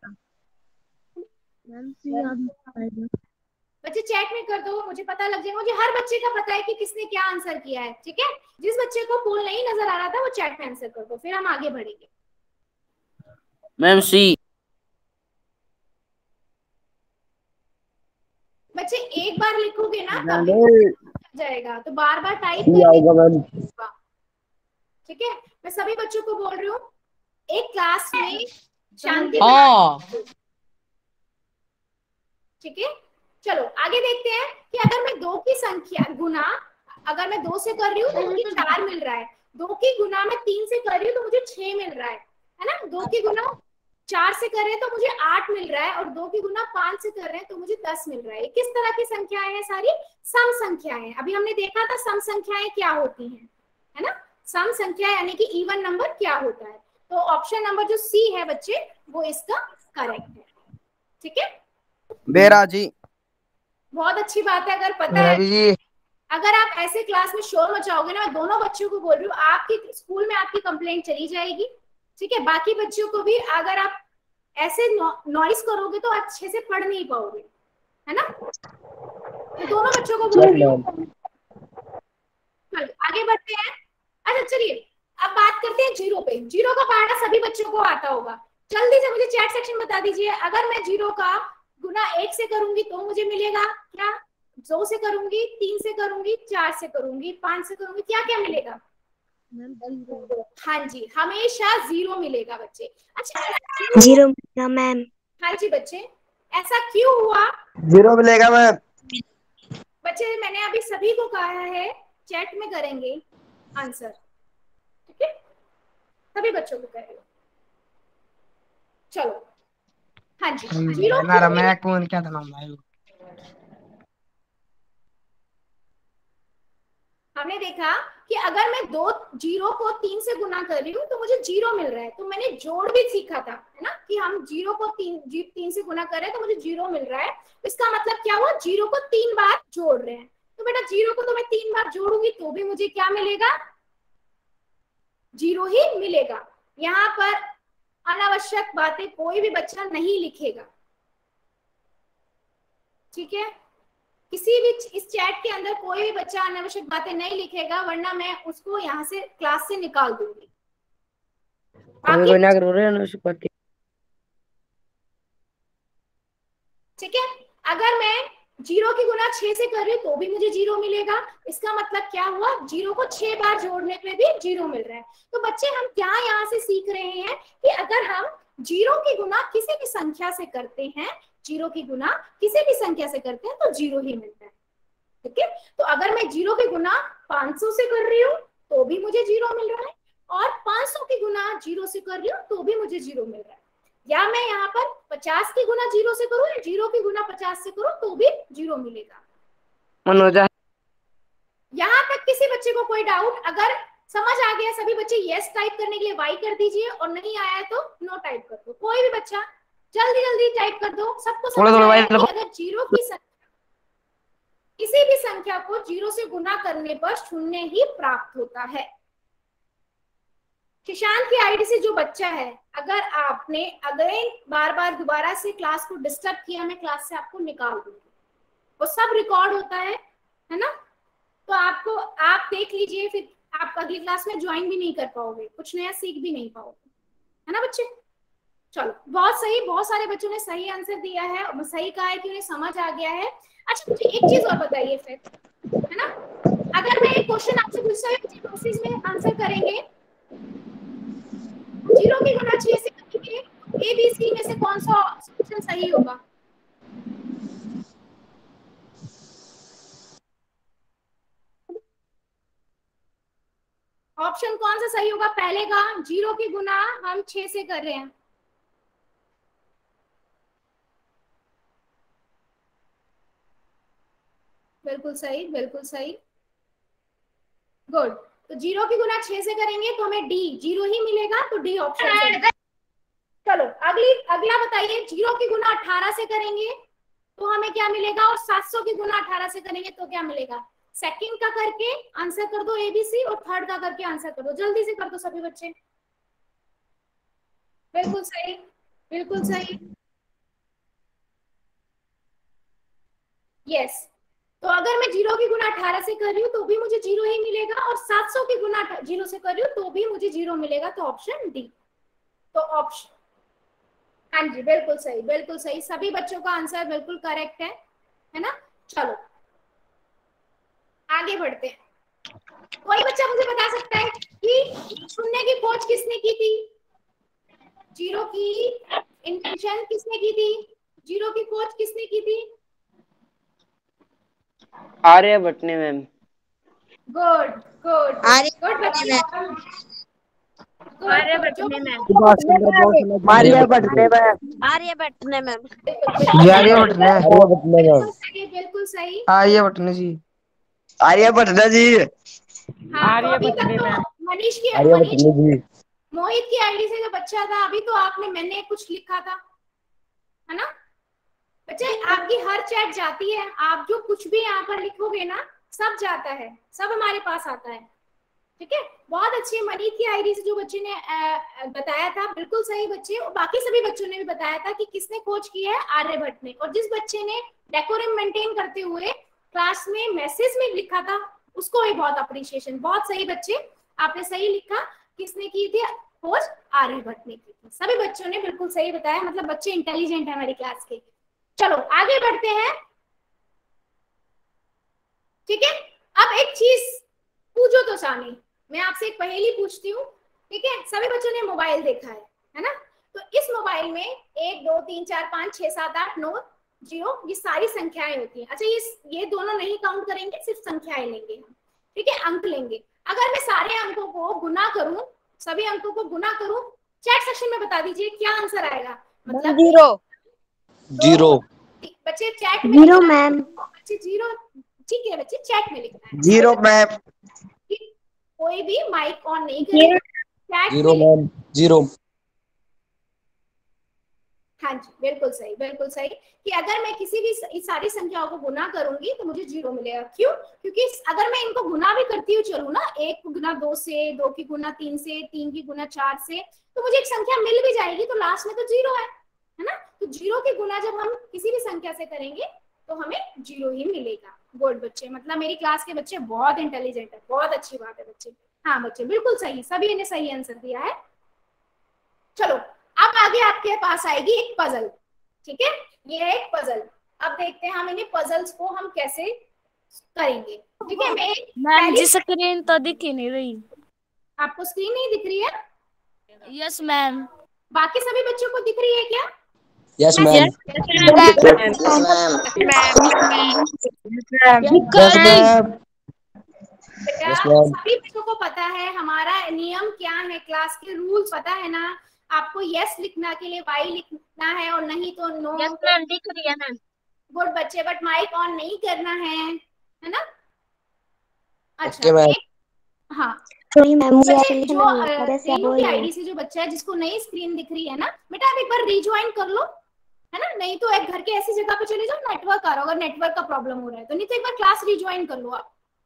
बच्चे चैट में कर दो, मुझे पता लग जाएगा। मुझे हर बच्चे का पता है कि किसने क्या आंसर किया है। ठीक है, जिस बच्चे को पोल नहीं नजर आ रहा था वो चैट में आंसर कर दो, फिर हम आगे बढ़ेंगे। मैम सी। बच्चे एक बार लिखोगे ना तभी जाएगा, तो बार बार टाइप सी करने आएगा मैम। ठीक है, मैं सभी बच्चों को बोल रही हूँ, एक क्लास में शांति ठीक है। चलो आगे देखते हैं कि अगर मैं 2 की संख्या गुना, अगर मैं 2 से कर रही हूँ तो मुझे 4 मिल रहा है, 2 की गुना मैं 3 से कर रही हूँ तो मुझे 6 मिल रहा है ना। 2 की गुना 4 से कर रहे हैं तो मुझे 8 मिल रहा है, और 2 की गुना 5 से कर रहे हैं तो मुझे 10 मिल रहा है। किस तरह की संख्याएं हैं? सारी सम संख्याएं। अभी हमने देखा था सम संख्याएं क्या होती हैं, है ना। सम संख्या यानी कि इवन नंबर क्या होता है। तो ऑप्शन नंबर जो सी है बच्चे, वो इसका करेक्ट है। ठीक है, बेरा जी। बहुत अच्छी बात है। अगर पता है, अगर आप ऐसे क्लास में शोर मचाओगे ना, मैं दोनों बच्चों को बोल रही हूँ, आपकी स्कूल में आपकी कंप्लेंट चली जाएगी। ठीक है, बाकी बच्चों को भी, अगर आप ऐसे नॉइस करोगे तो अच्छे से पढ़ नहीं पाओगे, है ना। मैं दोनों बच्चों को बोल रही हूँ। आगे बढ़ते हैं। अच्छा चलिए, अब बात करते हैं जीरो पे। जीरो का पढ़ना सभी बच्चों को आता होगा। जल्दी से मुझे चैट सेक्शन बता दीजिए, अगर मैं जीरो का गुना 1 से करूंगी तो मुझे मिलेगा क्या? 2 से करूंगी, 3 से करूंगी, 4 से करूंगी, 5 से करूंगी, क्या क्या मिलेगा? हाँ जी, हमेशा 0 मिलेगा बच्चे। अच्छा 0 मिलेगा मैम। हाँ जी बच्चे, ऐसा क्यों हुआ? 0 मिलेगा मैम। बच्चे मैंने अभी सभी को कहा है चैट में करेंगे आंसर, ठीक है, सभी बच्चों को करेंगे। चलो हाँ जी, 0 मैं कौन क्या था नाम भाई? हमने देखा कि अगर मैं 2 जीरो को 3 से गुना कर रही हूँ तो मुझे 0 मिल रहा है। तो मैंने जोड़ भी सीखा था, है ना, कि हम 0 को 3 से गुना कर रहे हैं तो मुझे 0 मिल रहा है। इसका मतलब क्या हुआ? 0 को 3 बार जोड़ रहे हैं। तो बेटा 0 को तो मैं 3 बार जोड़ूंगी तो भी मुझे क्या मिलेगा? 0 ही मिलेगा। यहाँ पर अनावश्यक बातें कोई भी बच्चा नहीं लिखेगा, ठीक है। किसी भी इस चैट के अंदर कोई भी बच्चा अनावश्यक बातें नहीं लिखेगा, वरना मैं उसको यहाँ से क्लास से निकाल दूंगी। ठीक है, अगर मैं 0 की गुना 6 से कर रही हूँ तो भी मुझे 0 मिलेगा। इसका मतलब क्या हुआ? 0 को 6 बार जोड़ने पे भी 0 मिल रहा है। तो बच्चे हम क्या यहाँ से सीख रहे हैं कि अगर हम 0 की गुना किसी भी संख्या से करते हैं, 0 की गुना किसी भी संख्या से करते हैं तो 0 ही मिलता है। ठीक है, तो अगर मैं 0 की गुना 500 से कर रही हूँ तो भी मुझे 0 मिल रहा है, और 500 की गुना 0 से कर रही हूँ तो भी मुझे 0 मिल रहा है। या मैं यहाँ पर 50 की गुना 0 से करूँ या 0 की गुना 50 से करूँ तो भी 0 मिलेगा। मनोजा, यहाँ तक किसी बच्चे को कोई डाउट? अगर समझ आ गया सभी बच्चे यस टाइप करने के लिए वाई कर दीजिए, और नहीं आया तो नो टाइप कर दो। कोई भी बच्चा जल्दी जल्दी टाइप कर दो। सबको समझ आया कि अगर 0 की किसी भी संख्या को 0 से गुना करने पर 0 ही प्राप्त होता है। किशान की आईडी से जो बच्चा है, अगर आपने अगेन बार बार दोबारा से क्लास को डिस्टर्ब किया, मैं क्लास से आपको निकाल दूंगी। वो सब रिकॉर्ड होता है ना। तो आपको, आप देख लीजिए, फिर आप अगली क्लास में ज्वाइन भी नहीं कर पाओगे, कुछ नया सीख भी नहीं पाओगे, है ना बच्चे। चलो बहुत सही, बहुत सारे बच्चों ने सही आंसर दिया है, सही कहा है कि उन्हें समझ आ गया है। अच्छा मुझे एक चीज और बताइए फिर, है ना, अगर मैं एक क्वेश्चन आपसे पूछता हूँ, प्रोसेस में आंसर करेंगे, 0 की गुना 6 से करेंगे, ए बी सी में से कौन सा ऑप्शन सही होगा? ऑप्शन कौन सा सही होगा? पहले का 0 की गुना हम 6 से कर रहे हैं। बिल्कुल सही, बिल्कुल सही, गुड। तो 0 की गुना 6 से करेंगे तो हमें डी 0 ही मिलेगा, तो डी ऑप्शन सही। चलो अगला बताइए, 0 की गुना 18 से करेंगे तो हमें क्या मिलेगा, और 700 की गुना 18 से करेंगे तो क्या मिलेगा? सेकंड का करके आंसर कर दो एबीसी, और थर्ड का करके आंसर कर दो। जल्दी से कर दो सभी बच्चे। बिल्कुल सही, बिल्कुल सही, यस। तो अगर मैं 0 की गुना 18 से कर रही हूँ तो भी मुझे 0 ही मिलेगा, और 700 की गुना 0 से कर रही हूँ तो भी मुझे 0 मिलेगा, तो ऑप्शन डी। तो ऑप्शन, हाँ जी बिल्कुल सही, बिल्कुल सही, सभी बच्चों का आंसर बिल्कुल करेक्ट है ना। चलो आगे बढ़ते हैं। कोई बच्चा मुझे बता सकता है कि शून्य की खोज किसने की थी? जीरो की इन्वेंशन किसने की थी? जीरो की खोज किसने की थी? आर्यभट्ट ने मैम। गुड गुड गुड बच्चे, आर्यभट्ट जो ने मैम। आर्यभट्ट ने मैम। आर्यभट्ट ने मैम। आर्यभट्ट ने। बिल्कुल सही, बिल्कुल सही। आर्यभट्ट ने जी। आर्यभट्ट ने जी। हाँ, तो अभी तक तो मनीष की आर्यभट्ट ने जी। मोहित की आईडी से जो बच्चा था, अभी तो आपने मैंने कुछ लिखा था, है ना बच्चे? आपकी हर चैट जाती है, आप जो कुछ भी यहाँ पर लिखोगे ना सब जाता है, सब हमारे पास आता है, ठीक है? बहुत अच्छी मनीष की आईडी से जो बच्चे ने बताया था, बिल्कुल सही बच्चे। और बाकी सभी बच्चों ने भी बताया था कि किसने खोज की है, आर्यभट्ट ने। और जिस बच्चे ने डेकोरम मेंटेन करते हुए क्लास में मैसेज में लिखा था, उसको भी बहुत अप्रिशिएशन। बहुत सही बच्चे, आपने सही लिखा। किसने की थी खोज? आर्यभट्ट ने की थी। सभी बच्चों ने बिल्कुल सही बताया, मतलब बच्चे इंटेलिजेंट है हमारी क्लास के। चलो आगे बढ़ते हैं, ठीक है? अब एक चीज पूछो तो सानी, मैं आपसे एक पहेली पूछती हूँ, ठीक है? सभी बच्चों ने मोबाइल देखा है ना? तो इस मोबाइल में 1 2 3 4 5 6 7 8 9 0 ये सारी संख्याएं होती हैं। अच्छा, ये दोनों नहीं काउंट करेंगे, सिर्फ संख्याएं लेंगे हम, ठीक है? अंक लेंगे। अगर मैं सारे अंकों को गुना करूं, सभी अंकों को गुना करूं, चैट सेक्शन में बता दीजिए क्या आंसर आएगा। मतलब जीरो। जीरो। बच्चे चैट में जीरो मैम। बच्चे जीरो, ठीक है बच्चे, चैट में लिखना है। Zero ma'am. कोई भी माइक ऑन नहीं करेगा, चैट जीरो में। मैम। जीरो। हाँ जी, बिल्कुल सही, बिल्कुल सही। कि अगर मैं किसी भी इस सारी संख्याओं को गुना करूंगी तो मुझे जीरो मिलेगा। क्यों? क्योंकि अगर मैं इनको गुना भी करती हुई चलूं ना, 1 गुना 2 से, 2 की गुना 3 से, 3 की गुना 4 से, तो मुझे एक संख्या मिल भी जाएगी, तो लास्ट में तो जीरो है ना? तो जीरो की गुना जब हम किसी भी संख्या से करेंगे तो हमें जीरो ही मिलेगा। गुड बच्चे, मतलब मेरी क्लास के बच्चे बहुत इंटेलिजेंट है, बहुत अच्छी बात है बच्चे। हाँ बच्चे, बिल्कुल सही, सभी ने सही आंसर दिया है। चलो अब आगे आपके पास आएगी एक पजल, ठीक है? ये है एक पजल। अब देखते हैं हम इन्हें पजल्स को हम कैसे करेंगे, ठीक है? मैम जी स्क्रीन तो दिख ही नहीं रही। आपको स्क्रीन नहीं दिख रही है? Yes ma'am. बाकी सभी बच्चों को दिख रही है क्या? Yes ma'am. सभी बच्चों को पता है हमारा नियम क्या है, क्लास के रूल्स पता है ना? आपको यस लिखना के लिए वाई लिखना है, और नहीं तो नो। यस मैम दिख रही है मैम। गुड बच्चे, बट माइक ऑन नहीं करना है ना? अच्छा हाँ बच्चे, जो रेनू की आईडी से जो बच्चा है जिसको नई स्क्रीन दिख रही है ना, बेटा आप एक बार रिज्वाइन कर लो, है ना? नहीं तो एक घर के ऐसी जगह पे चले जाओ, नेटवर्क आ रहा होगा, नेटवर्क का प्रॉब्लम हो रहा है तो, नहीं तो एक बार क्लास रिज्वाइन कर लो आप।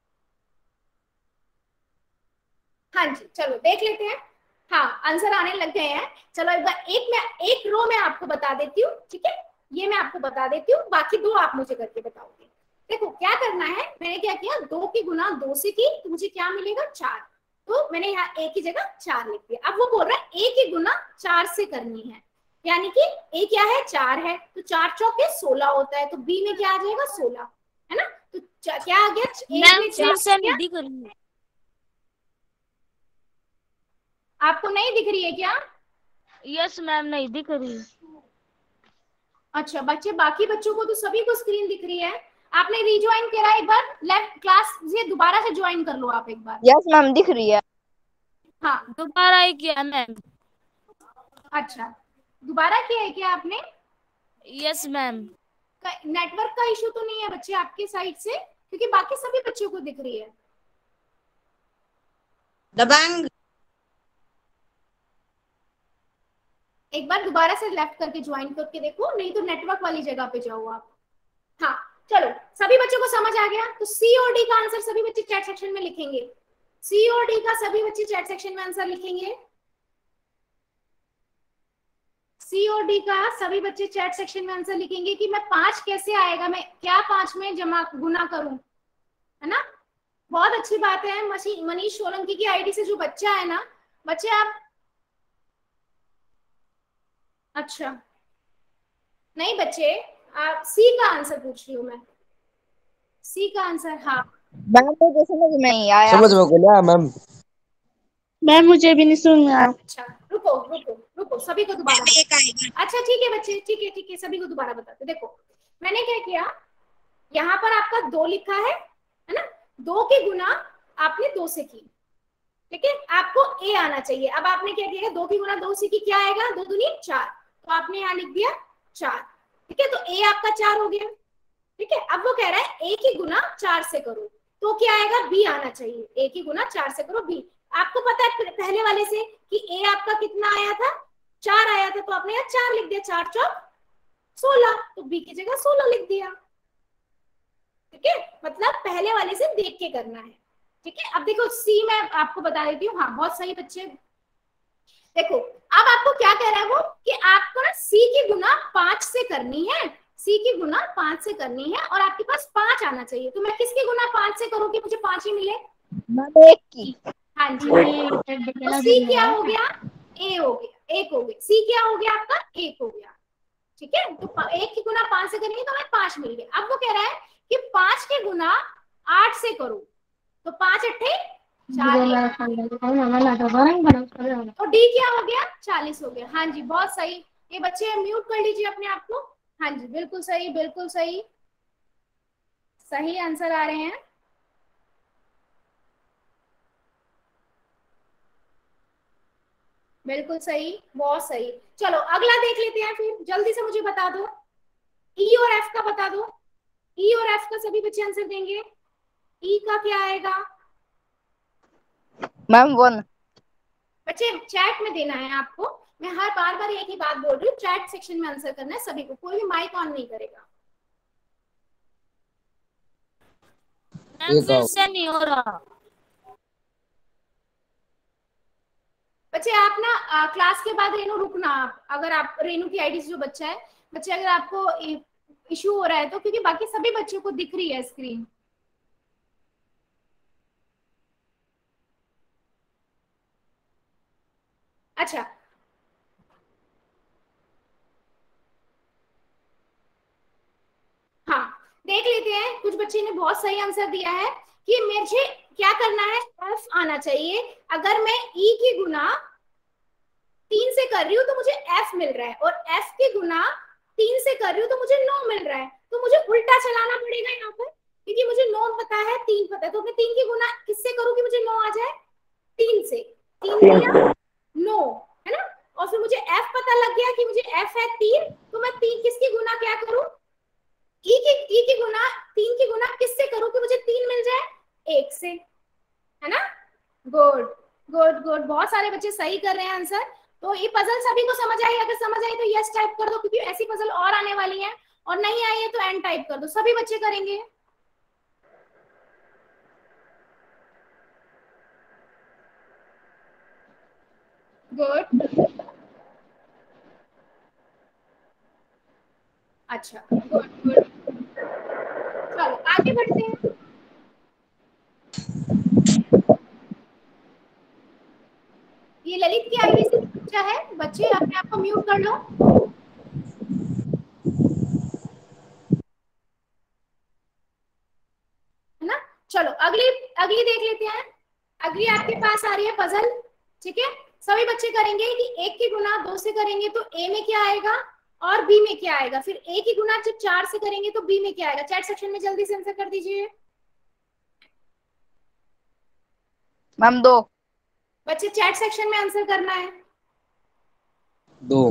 हाँ जी, चलो देख लेते हैं। हाँ, आंसर आने लग गए हैं। चलो एक बार एक रो में आपको बता देती हूँ, ठीक है? ये मैं आपको बता देती हूँ, बाकी दो आप मुझे करके बताओगे। देखो क्या करना है, मैंने क्या किया, 2 की गुना 2 से की तो मुझे क्या मिलेगा, 4। तो मैंने यहाँ ए की जगह 4 लिख दिया। अब वो बोल रहा है ए की गुना 4 से करनी है, यानी कि ए क्या है, 4 है, तो 4 चौके 16 होता है, तो बी में क्या आ जाएगा, 16, है ना? तो क्या आ गया, ए में 4। आपको नहीं दिख रही है क्या? यस मैम नहीं दिख रही। अच्छा बच्चे, बाकी बच्चों को तो सभी को स्क्रीन दिख रही है। आपने रिज्वाइन करा, एक बार लेफ्ट क्लास से दोबारा से ज्वाइन कर लो आप एक बार। यस मैम दिख रही है। हाँ दोबारा ही किया मैम। अच्छा, दोबारा किया है क्या आपने? Yes ma'am. नेटवर्क का इशू तो नहीं है बच्चे आपके साइड से? क्योंकि बाकी सभी बच्चों को दिख रही है। दबंग। एक बार दोबारा से लेफ्ट करके ज्वाइन करके देखो, नहीं तो नेटवर्क वाली जगह पे जाओ आप। हाँ चलो, सभी बच्चों को समझ आ गया? तो सी और डी का आंसर सभी बच्चे चैट सेक्शन में लिखेंगे। सी और डी का सभी बच्चे चैट सेक्शन में आंसर लिखेंगे। सी और डी का सभी बच्चे चैट सेक्शन में आंसर लिखेंगे कि मैं 5 कैसे आएगा, मैं क्या 5 में जमा गुना करूं, है ना? बहुत अच्छी बात है। मनीष सोलंकी की आईडी से जो बच्चा है ना, बच्चे आप, अच्छा नहीं बच्चे, आप सी का आंसर पूछ रही हूँ मैं, सी का आंसर। हाँ मैम मुझे समझ में नहीं आया। समझ में बोलिए मैम। मैम मुझे भी नहीं सुनना। अच्छा रुको रुको रुको, सभी को दोबारा। एक आएगा। अच्छा ठीक है बच्चे, ठीक है, सभी को दोबारा बताते। देखो मैंने क्या किया, यहाँ पर आपका 2 लिखा है ना, 2 की गुना आपने 2 से की, ठीक है, आपको ए आना चाहिए। अब आपने क्या किया, 2 की गुना 2 से की, क्या आएगा, 2 दूनी 4, तो आपने यहाँ लिख दिया 4, ठीक है, तो ए आपका 4 हो गया, ठीक है। अब वो कह रहा है ए की गुना 4 से करो, तो क्या आएगा, बी आना चाहिए, ए की गुना 4 से करो बी। आपको पता है पहले वाले से कि ए आपका कितना आया था, 4 आया था, तो आपने यहाँ 4 लिख दिया, 4 चौक 16, तो बी की जगह 16 लिख दिया, ठीक है। मतलब पहले वाले से देख के करना है, ठीक है। अब देखो सी मैं आपको बता देती हूँ, हाँ बहुत सही बच्चे। देखो अब आपको क्या कह रहा है वो, कि आपको ना सी की गुना 5 से करनी है, सी की गुना 5 से करनी है, और आपके पास 5 आना चाहिए। तो मैं किसकी गुना 5 से करूँ कि मुझे 5 ही मिले, एक की। हाँ जी। तो सी क्या हो गया, ए हो गया, 1 हो गया, सी क्या हो गया आपका, 1 हो गया, ठीक है। तो 1 की गुना 5 से करेंगे तो हमें 5 मिल गया। अब वो कह रहा है कि 5 की गुना 8 से करो, तो 5 अट्ठे 40, तो डी क्या हो गया, 40 हो गया। हाँ जी बहुत सही। ये बच्चे म्यूट कर लीजिए अपने आप को। हाँ जी बिल्कुल सही, बिल्कुल सही, सही आंसर आ रहे हैं। बिल्कुल सही, बहुत सही। चलो अगला देख लेते हैं, फिर जल्दी से मुझे बता दो, ई और एफ का बता दो। ई और एफ का सभी बच्चे आंसर देंगे। ई का क्या आएगा मैम 1। बच्चे, चैट में देना है आपको। मैं हर बार एक ही बात बोल रही हूँ, चैट सेक्शन में आंसर करना है सभी को, कोई भी माइक ऑन नहीं करेगा। मैम फिर से नहीं हो रहा। बच्चे आप ना क्लास के बाद रेनू रुकना, आप अगर आप रेनू की आईडी से जो बच्चा है, बच्चे अगर आपको इशू हो रहा है तो, क्योंकि बाकी सभी बच्चों को दिख रही है स्क्रीन। अच्छा हाँ देख लेते हैं, कुछ बच्चे ने बहुत सही आंसर दिया है कि मुझे क्या करना है, एफ आना चाहिए। अगर मैं ई की गुना 3 से कर रही हूँ तो मुझे एफ मिल रहा है, और एफ की गुना 3 से कर रही हूँ तो मुझे 9 मिल रहा है। तो मुझे उल्टा चलाना पड़ेगा यहाँ पर, क्योंकि मुझे 9 पता है, 3 पता है, तो मैं 3 की गुना किससे करूँ कि मुझे 9 आ जाए, 3 से। 3 दिया 9 है ना, और फिर मुझे एफ पता लग गया कि मुझे एफ है 3, तो मैं 3 किसकी गुना क्या करूँ, ई की गुना 3 की गुना किससे करूं कि मुझे 3 मिल जाए, 1 से, है ना। गुड गुड गुड, बहुत सारे बच्चे सही कर रहे हैं आंसर। तो ये पजल सभी को समझ आई, अगर समझ आई तो यस टाइप कर दो, क्योंकि ऐसी पजल और आने वाली है, और नहीं आई है तो एन टाइप कर दो, सभी बच्चे करेंगे। गुड, अच्छा गुड गुड, चलो आगे बढ़ते हैं। ये ललित की आईडी से बच्चा है, बच्चे अपने आप को म्यूट कर लो। है ना, चलो अगली अगली देख लेते हैं। अगली आपके पास आ रही है पजल, ठीक है। सभी बच्चे करेंगे कि 1 की गुना 2 से करेंगे तो ए में क्या आएगा और बी में क्या आएगा, फिर ए की गुना जब 4 से करेंगे तो बी में क्या आएगा। चैट सेक्शन में जल्दी से आंसर कर दीजिए। मैम 2। बच्चे चैट सेक्शन में आंसर करना है। 2।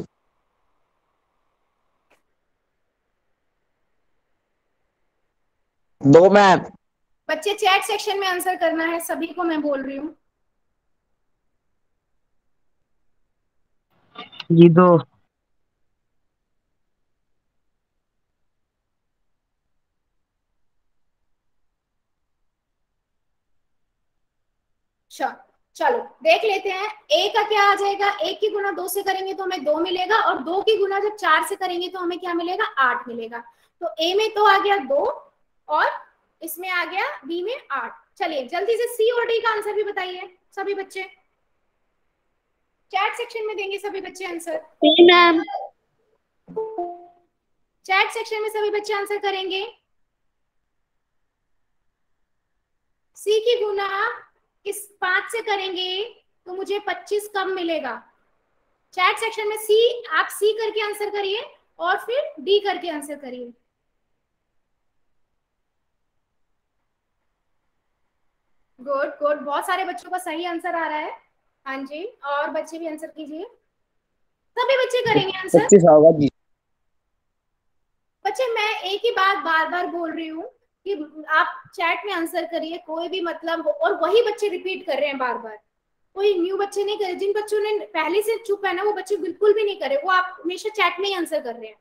2 मैम। बच्चे चैट सेक्शन में आंसर करना है, सभी को मैं बोल रही हूँ। जी 2। चलो देख लेते हैं, ए का क्या आ जाएगा, 1 की गुना 2 से करेंगे तो हमें 2 मिलेगा, और 2 की गुना जब 4 से करेंगे तो हमें क्या मिलेगा, 8 मिलेगा। तो ए में तो आ गया 2, और इसमें आ गया बी में 8। चलिए जल्दी से सी और डी का आंसर भी बताइए सभी बच्चे, चैट सेक्शन में देंगे सभी बच्चे आंसर। मैम चैट सेक्शन में सभी बच्चे आंसर करेंगे। सी की गुना किस 5 से करेंगे तो मुझे 25 कम मिलेगा। चैट सेक्शन में सी, आप सी करके आंसर करिए और फिर डी करके आंसर करिए। गुड गुड, बहुत सारे बच्चों का सही आंसर आ रहा है। हाँ जी, और बच्चे भी आंसर कीजिए, सभी बच्चे करेंगे आंसर। 25 होगा जी। बच्चे मैं एक ही बात बार बार बोल रही हूँ कि आप चैट में आंसर करिए, कोई भी मतलब हो, और वही बच्चे रिपीट कर रहे हैं बार बार, कोई न्यू बच्चे नहीं करे। जिन बच्चों ने पहले से चुप है ना, वो बच्चे बिल्कुल भी नहीं करे, वो आप हमेशा चैट में ही आंसर कर रहे हैं।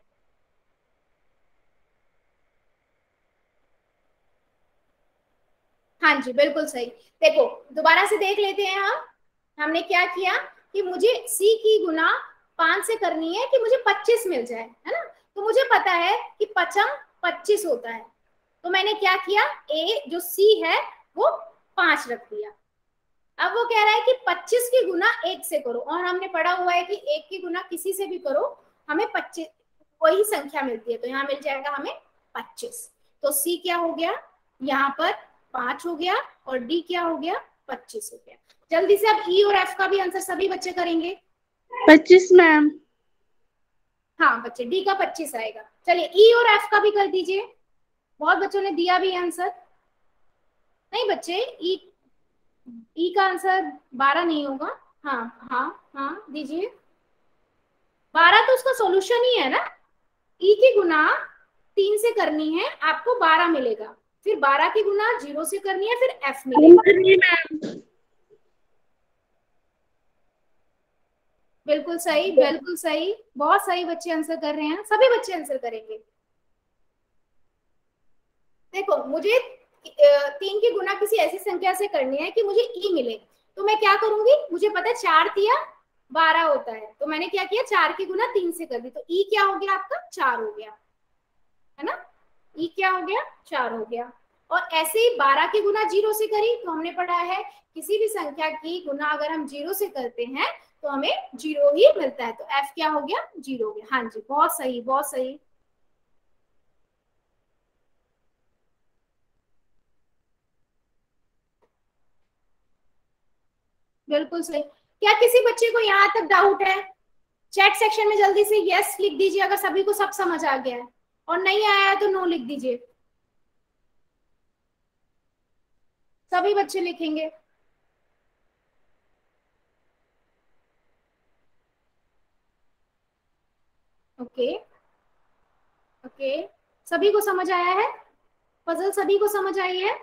हाँ जी बिल्कुल सही। देखो दोबारा से देख लेते हैं हम, हमने क्या किया कि मुझे सी की गुना 5 से करनी है कि मुझे 25 मिल जाए, है ना। तो मुझे पता है कि 5 25 होता है, तो मैंने क्या किया, ए जो सी है वो 5 रख दिया। अब वो कह रहा है कि 25 की गुना 1 से करो, और हमने पढ़ा हुआ है कि 1 की गुना किसी से भी करो हमें 25 वही संख्या मिलती है, तो यहाँ मिल जाएगा हमें 25। तो सी क्या हो गया, यहाँ पर 5 हो गया, और डी क्या हो गया, 25 हो गया। जल्दी से अब ई और एफ का भी आंसर सभी बच्चे करेंगे। 25 मैम। हाँ बच्चे, डी का 25 आएगा। चलिए ई और एफ का भी कर दीजिए, बहुत बच्चों ने दिया भी आंसर। नहीं बच्चे, ई का आंसर 12 नहीं होगा। हाँ हाँ हाँ दीजिए, 12 तो उसका सॉल्यूशन ही है ना। ई की गुना 3 से करनी है, आपको 12 मिलेगा, फिर 12 की गुना 0 से करनी है, फिर एफ मिलेगा। बिल्कुल सही, बिल्कुल सही, बहुत सही बच्चे आंसर कर रहे हैं, सभी बच्चे आंसर करेंगे। देखो मुझे 3 की गुना किसी ऐसी संख्या से करनी है कि मुझे ई मिले, तो मैं क्या करूंगी, मुझे पता है 4 तिया 12 होता है, तो मैंने क्या किया, 4 की गुना 3 से कर दी, तो ई क्या हो गया आपका, 4 हो गया, है ना। ई क्या हो गया, 4 हो गया। और ऐसे ही 12 की गुना 0 से करी, तो हमने पढ़ा है किसी भी संख्या की गुना अगर हम 0 से करते हैं तो हमें 0 ही मिलता है, तो एफ क्या हो गया, 0 हो गया। हाँ जी बहुत सही, बहुत सही। बिल्कुल सही। क्या किसी बच्चे को यहाँ तक डाउट है, चैट सेक्शन में जल्दी से यस लिख दीजिए अगर सभी को सब समझ आ गया है, और नहीं आया है तो नो लिख दीजिए। सभी बच्चे लिखेंगे। ओके ओके, सभी को समझ आया है, पजल सभी को समझ आई है।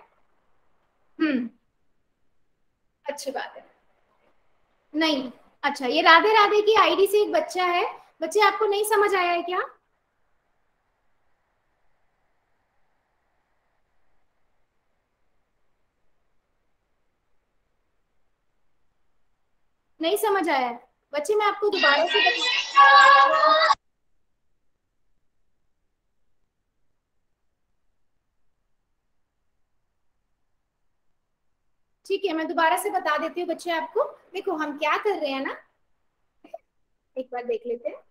अच्छी बात है। नहीं, अच्छा ये राधे राधे की आईडी से एक बच्चा है, बच्चे आपको नहीं समझ आया है क्या? नहीं समझ आया है बच्चे, मैं आपको दोबारा से ठीक है, मैं दोबारा से बता देती हूँ बच्चे आपको। देखो हम क्या कर रहे हैं ना, एक बार देख लेते हैं।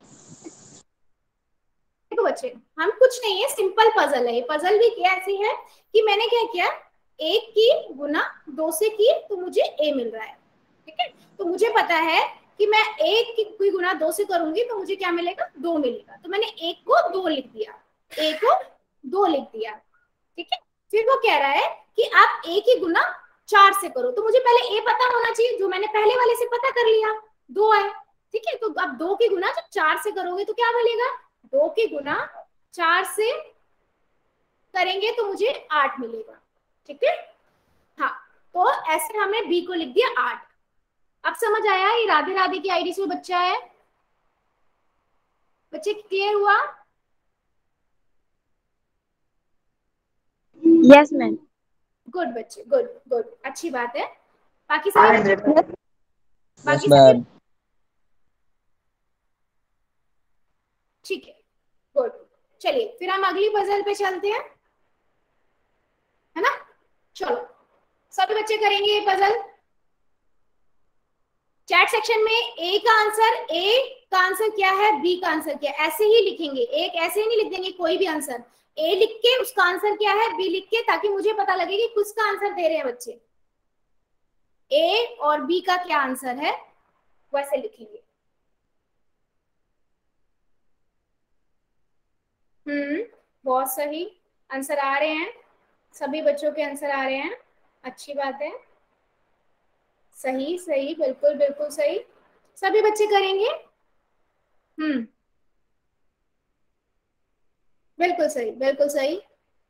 देखो बच्चे, हम कुछ नहीं है, सिंपल पजल है। ये पजल भी क्या ऐसी है कि मैंने क्या किया, 1 की गुना 2 से की तो मुझे a मिल रहा है, ठीक है। तो मुझे पता है कि मैं 1 की गुना 2 से करूंगी तो मुझे क्या मिलेगा, 2 मिलेगा, तो मैंने 1 को 2 लिख दिया, a को 2 लिख दिया, ठीक है। फिर वो कह रहा है कि आप a की गुना 4 से करो, तो मुझे पहले a पता होना चाहिए, जो मैंने पहले वाले से पता कर लिया, 2 है, ठीक है। तो अब 2 की गुना जब 4 से करोगे तो क्या मिलेगा, 2 की गुना 4 से करेंगे तो मुझे 8 मिलेगा, ठीक है। हाँ, तो ऐसे हमने बी को लिख दिया 8। अब समझ आया, ये राधे राधे की आईडी से बच्चा है, बच्चे क्लियर हुआ? Yes ma'am. गुड बच्चे, गुड गुड, अच्छी बात है। बाकी सभी यस मैम। ठीक है, गुड। चलिए फिर हम अगली पजल पे चलते हैं, है ना। चलो सभी बच्चे करेंगे ये पजल। चैट सेक्शन में ए का आंसर क्या है, बी का आंसर क्या है, ऐसे ही लिखेंगे, एक ऐसे ही नहीं लिख देंगे कोई भी आंसर, ए लिख के उसका आंसर क्या है, बी लिख के, ताकि मुझे पता लगे कि किसका आंसर दे रहे हैं बच्चे। ए और बी का क्या आंसर है वैसे लिखेंगे। बहुत सही आंसर आ रहे हैं, सभी बच्चों के आंसर आ रहे हैं, अच्छी बात है। सही सही, बिल्कुल बिल्कुल सही, सभी बच्चे करेंगे। बिल्कुल सही, बिल्कुल सही।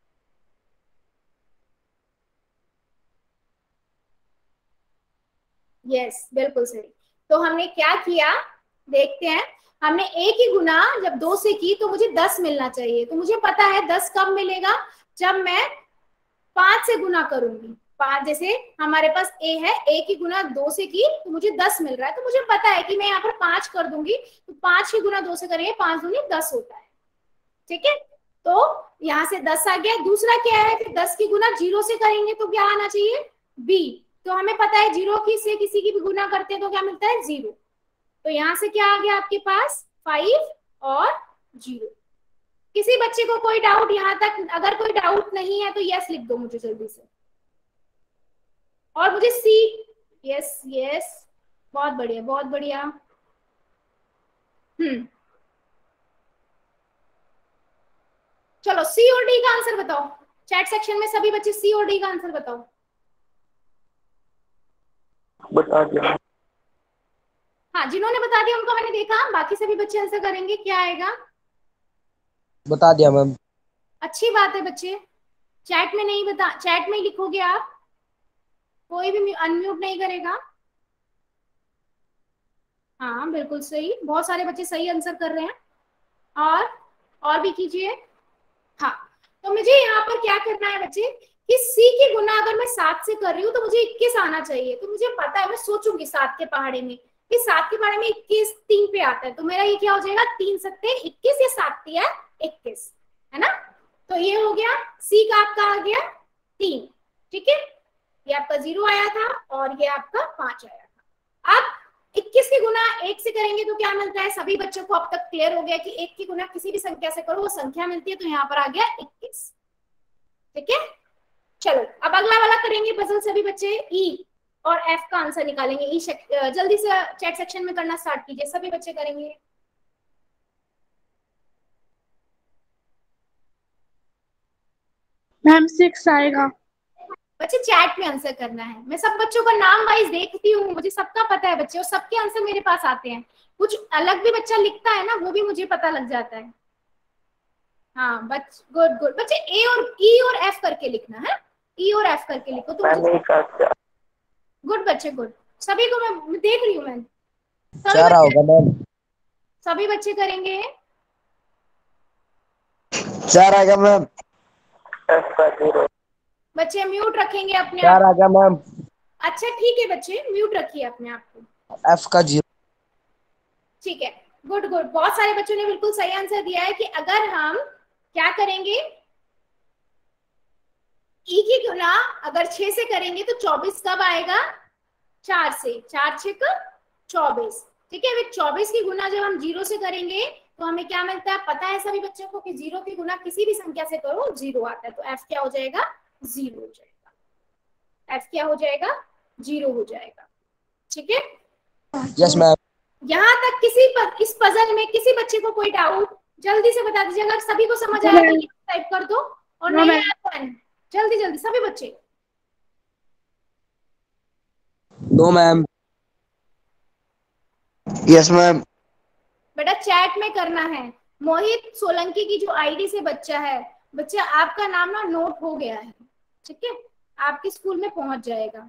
यस, बिल्कुल सही। तो हमने क्या किया देखते हैं। हमने ए की गुना जब 2 से की तो मुझे 10 मिलना चाहिए, तो मुझे पता है 10 कब मिलेगा, जब मैं 5 से गुना करूंगी। 5, जैसे हमारे पास ए है, ए की गुना 2 से की तो मुझे 10 मिल रहा है, तो मुझे पता है कि मैं यहाँ पर 5 कर दूंगी, तो 5 की गुना 2 से करेंगे, 5 दूनी 10 होता है। ठीक है, तो यहाँ से 10 आ गया। दूसरा क्या है, फिर 10 की गुना 0 से करेंगे तो क्या आना चाहिए, बी। तो हमें पता है 0 की से किसी की भी गुना करते हैं तो क्या मिलता है, 0। तो यहाँ से क्या आ गया आपके पास, 5 और 0। किसी बच्चे को कोई डाउट यहाँ तक? अगर कोई डाउट नहीं है तो यस लिख दो मुझे जल्दी से। और मुझे सी, यस यस, बहुत बढ़िया बहुत बढ़िया। चलो सी और डी का आंसर बताओ, चैट सेक्शन में सभी बच्चे सी और डी का आंसर बताओ। बता दिया। हाँ, जिन्होंने बता दिया उनको मैंने देखा, बाकी सभी बच्चे आंसर करेंगे। क्या आएगा? बता दिया मैम। अच्छी बात है बच्चे, चैट में नहीं बता, चैट में ही लिखोगे आप, कोई भी अनम्यूट नहीं करेगा। हाँ बिल्कुल सही, बहुत सारे बच्चे सही आंसर कर रहे हैं। और भी कीजिए। हाँ, तो मुझे यहाँ पर क्या करना है बच्चे कि सी की गुना अगर मैं 7 से कर रही हूँ तो मुझे 21 आना चाहिए। तो मुझे पता है, मैं सोचूंगी 7 के पहाड़े में कि 7 के पहाड़े में 21 3 पे आता है, तो मेरा ये क्या हो जाएगा, 3 सत्ते 21 या 7 तिया 21, है ना। तो ये हो गया, सी का आपका आ गया 3। ठीक है, ये आपका 0 आया था और ये आपका 5 आया था। अब 21 की गुना 1 से करेंगे तो क्या मिलता है, सभी बच्चों को अब तक क्लियर हो गया कि 1 की गुना किसी भी संख्या से करो वो संख्या मिलती है, तो यहाँ पर आ गया 21। ठीक है, चलो अब अगला वाला करेंगे पजल। सभी बच्चे ई और एफ का आंसर निकालेंगे। ई जल्दी से चैट सेक्शन में करना स्टार्ट कीजिए, सभी बच्चे करेंगे। मैम 6 आएगा। बच्चे चैट में आंसर करना है, मैं सब बच्चों का नाम वाइज देखती हूँ, मुझे सबका पता है बच्चे, और सबके आंसर मेरे पास आते हैं। कुछ अलग भी बच्चा लिखता है ना, वो भी मुझे पता लग जाता है। हाँ बच, गुड गुड बच्चे, ए और ई और एफ करके लिखना है, ई और एफ करके लिखो तो गुड बच्चे, गुड। सभी को मैं देख रही हूँ, मैं चार होगा मैम। सभी बच्चे करेंगे। 4 आ गया मैम। बच्चे म्यूट रखेंगे अपने 4 आप। आ गया मैम। अच्छा ठीक है बच्चे, म्यूट रखिए अपने आप को। एफ का 0। ठीक है, गुड गुड, बहुत सारे बच्चों ने बिल्कुल सही आंसर दिया है कि अगर हम क्या करेंगे, ई की गुना अगर 6 से करेंगे तो 24 कब आएगा, 4 से। 4 6 24। ठीक है, 24 की गुना जब हम 0 से करेंगे तो हमें क्या मिलता है, पता है सभी बच्चों को कि 0 की गुना किसी भी संख्या से करो 0 आता है। तो एफ क्या हो जाएगा, 0 हो जाएगा। एफ क्या हो जाएगा, 0 हो जाएगा। ठीक है, यस मैम। यहाँ तक इस पजल में किसी बच्चे को कोई डाउट जल्दी से बता दीजिए। अगर सभी को समझ आया तो टाइप कर दो, और नहीं आया तो जल्दी जल्दी सभी बच्चे। No ma'am. Yes ma'am. बेटा चैट में करना है। मोहित सोलंकी की जो आईडी से बच्चा है, बच्चा आपका नाम ना नोट हो गया है। ठीक है, आपके स्कूल में पहुंच जाएगा।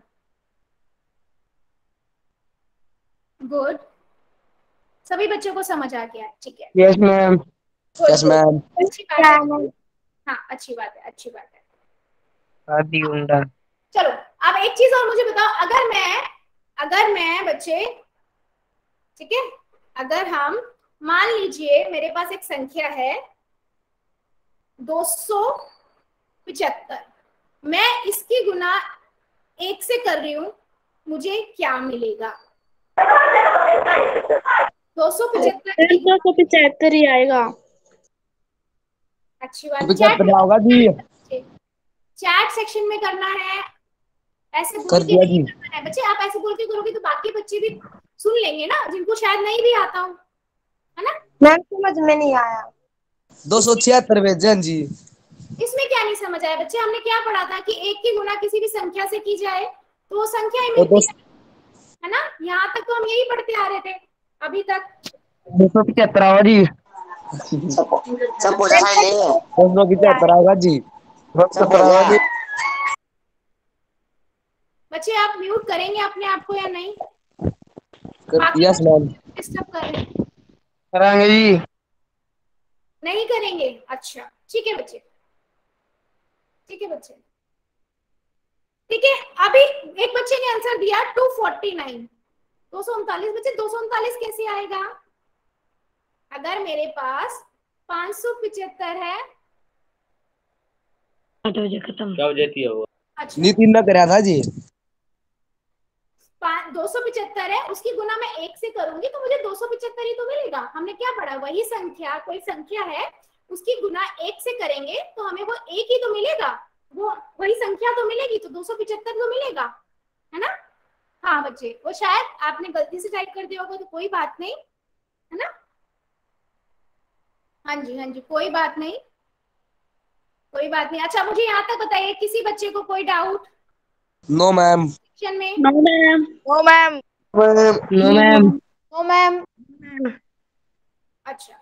गुड, सभी बच्चों को समझ आ गया है। ठीक है, यस मैम। Yes ma'am. अच्छी बात है। हाँ अच्छी बात है, अच्छी बात है। आदि उंडा। चलो अब एक चीज और मुझे बताओ, अगर मैं बच्चे, ठीक है, अगर हम मान लीजिए मेरे पास एक संख्या है 275, मैं इसकी गुना 1 से कर रही हूं, मुझे क्या मिलेगा, 275 ही आएगा। अच्छी बात। 75 होगा जी। चैट सेक्शन में करना है, ऐसे बोल कर के दिया नहीं जी। करना है बच्चे। आप ऐसे बोल के करोगे तो बाकी बच्चे भी सुन लेंगे ना, जिनको शायद नहीं भी आता हो, है ना। मैम समझ में नहीं आया। 276 भेजन जी। इसमें क्या नहीं समझ आया बच्चे? हमने क्या पढ़ा था कि एक की गुना किसी भी संख्या से की जाए तो वो संख्या ही वो मिलती दो है ना। यहाँ तक तो हम यही पढ़ते आ रहे थे अभी तक। 275 जी। सब पूछा है नहीं 275 आएगा जी। सब पूछा है। बच्चे आप म्यूट करेंगे अपने आप को या नहीं? बाकी यस मैम। डिस्टर्ब कर रहे हैं। कराएंगे जी। नहीं करेंगे? अच्छा ठीक है बच्चे, ठीक है बच्चे, ठीक है। अभी एक बच्चे ने आंसर दिया 249, 239। बच्चे 239 कैसे आएगा? अगर मेरे पास 575 है। 8 बजे खत्म। क्या वजह थी वो? अच्छा नितिन ने कराया था जी। 275 है, उसकी गुना मैं 1 से करूंगी तो मुझे 275 ही तो मिलेगा। हमने क्या पढ़ा? वही संख्या, कोई संख्या है उसकी गुना 1 से करेंगे तो हमें वो 1 ही तो मिलेगा, वो वही संख्या तो मिलेगी, तो 275 तो मिलेगा, है ना। हाँ बच्चे, वो शायद आपने गलती से टाइप कर दिया होगा तो कोई बात नहीं, है ना। हाँ जी हाँ जी, कोई बात नहीं, कोई बात नहीं। अच्छा मुझे यहाँ तक बताइए, किसी बच्चे को कोई डाउट नो मैम। सेक्शन में? No ma'am. No ma'am. No ma'am. No ma'am. अच्छा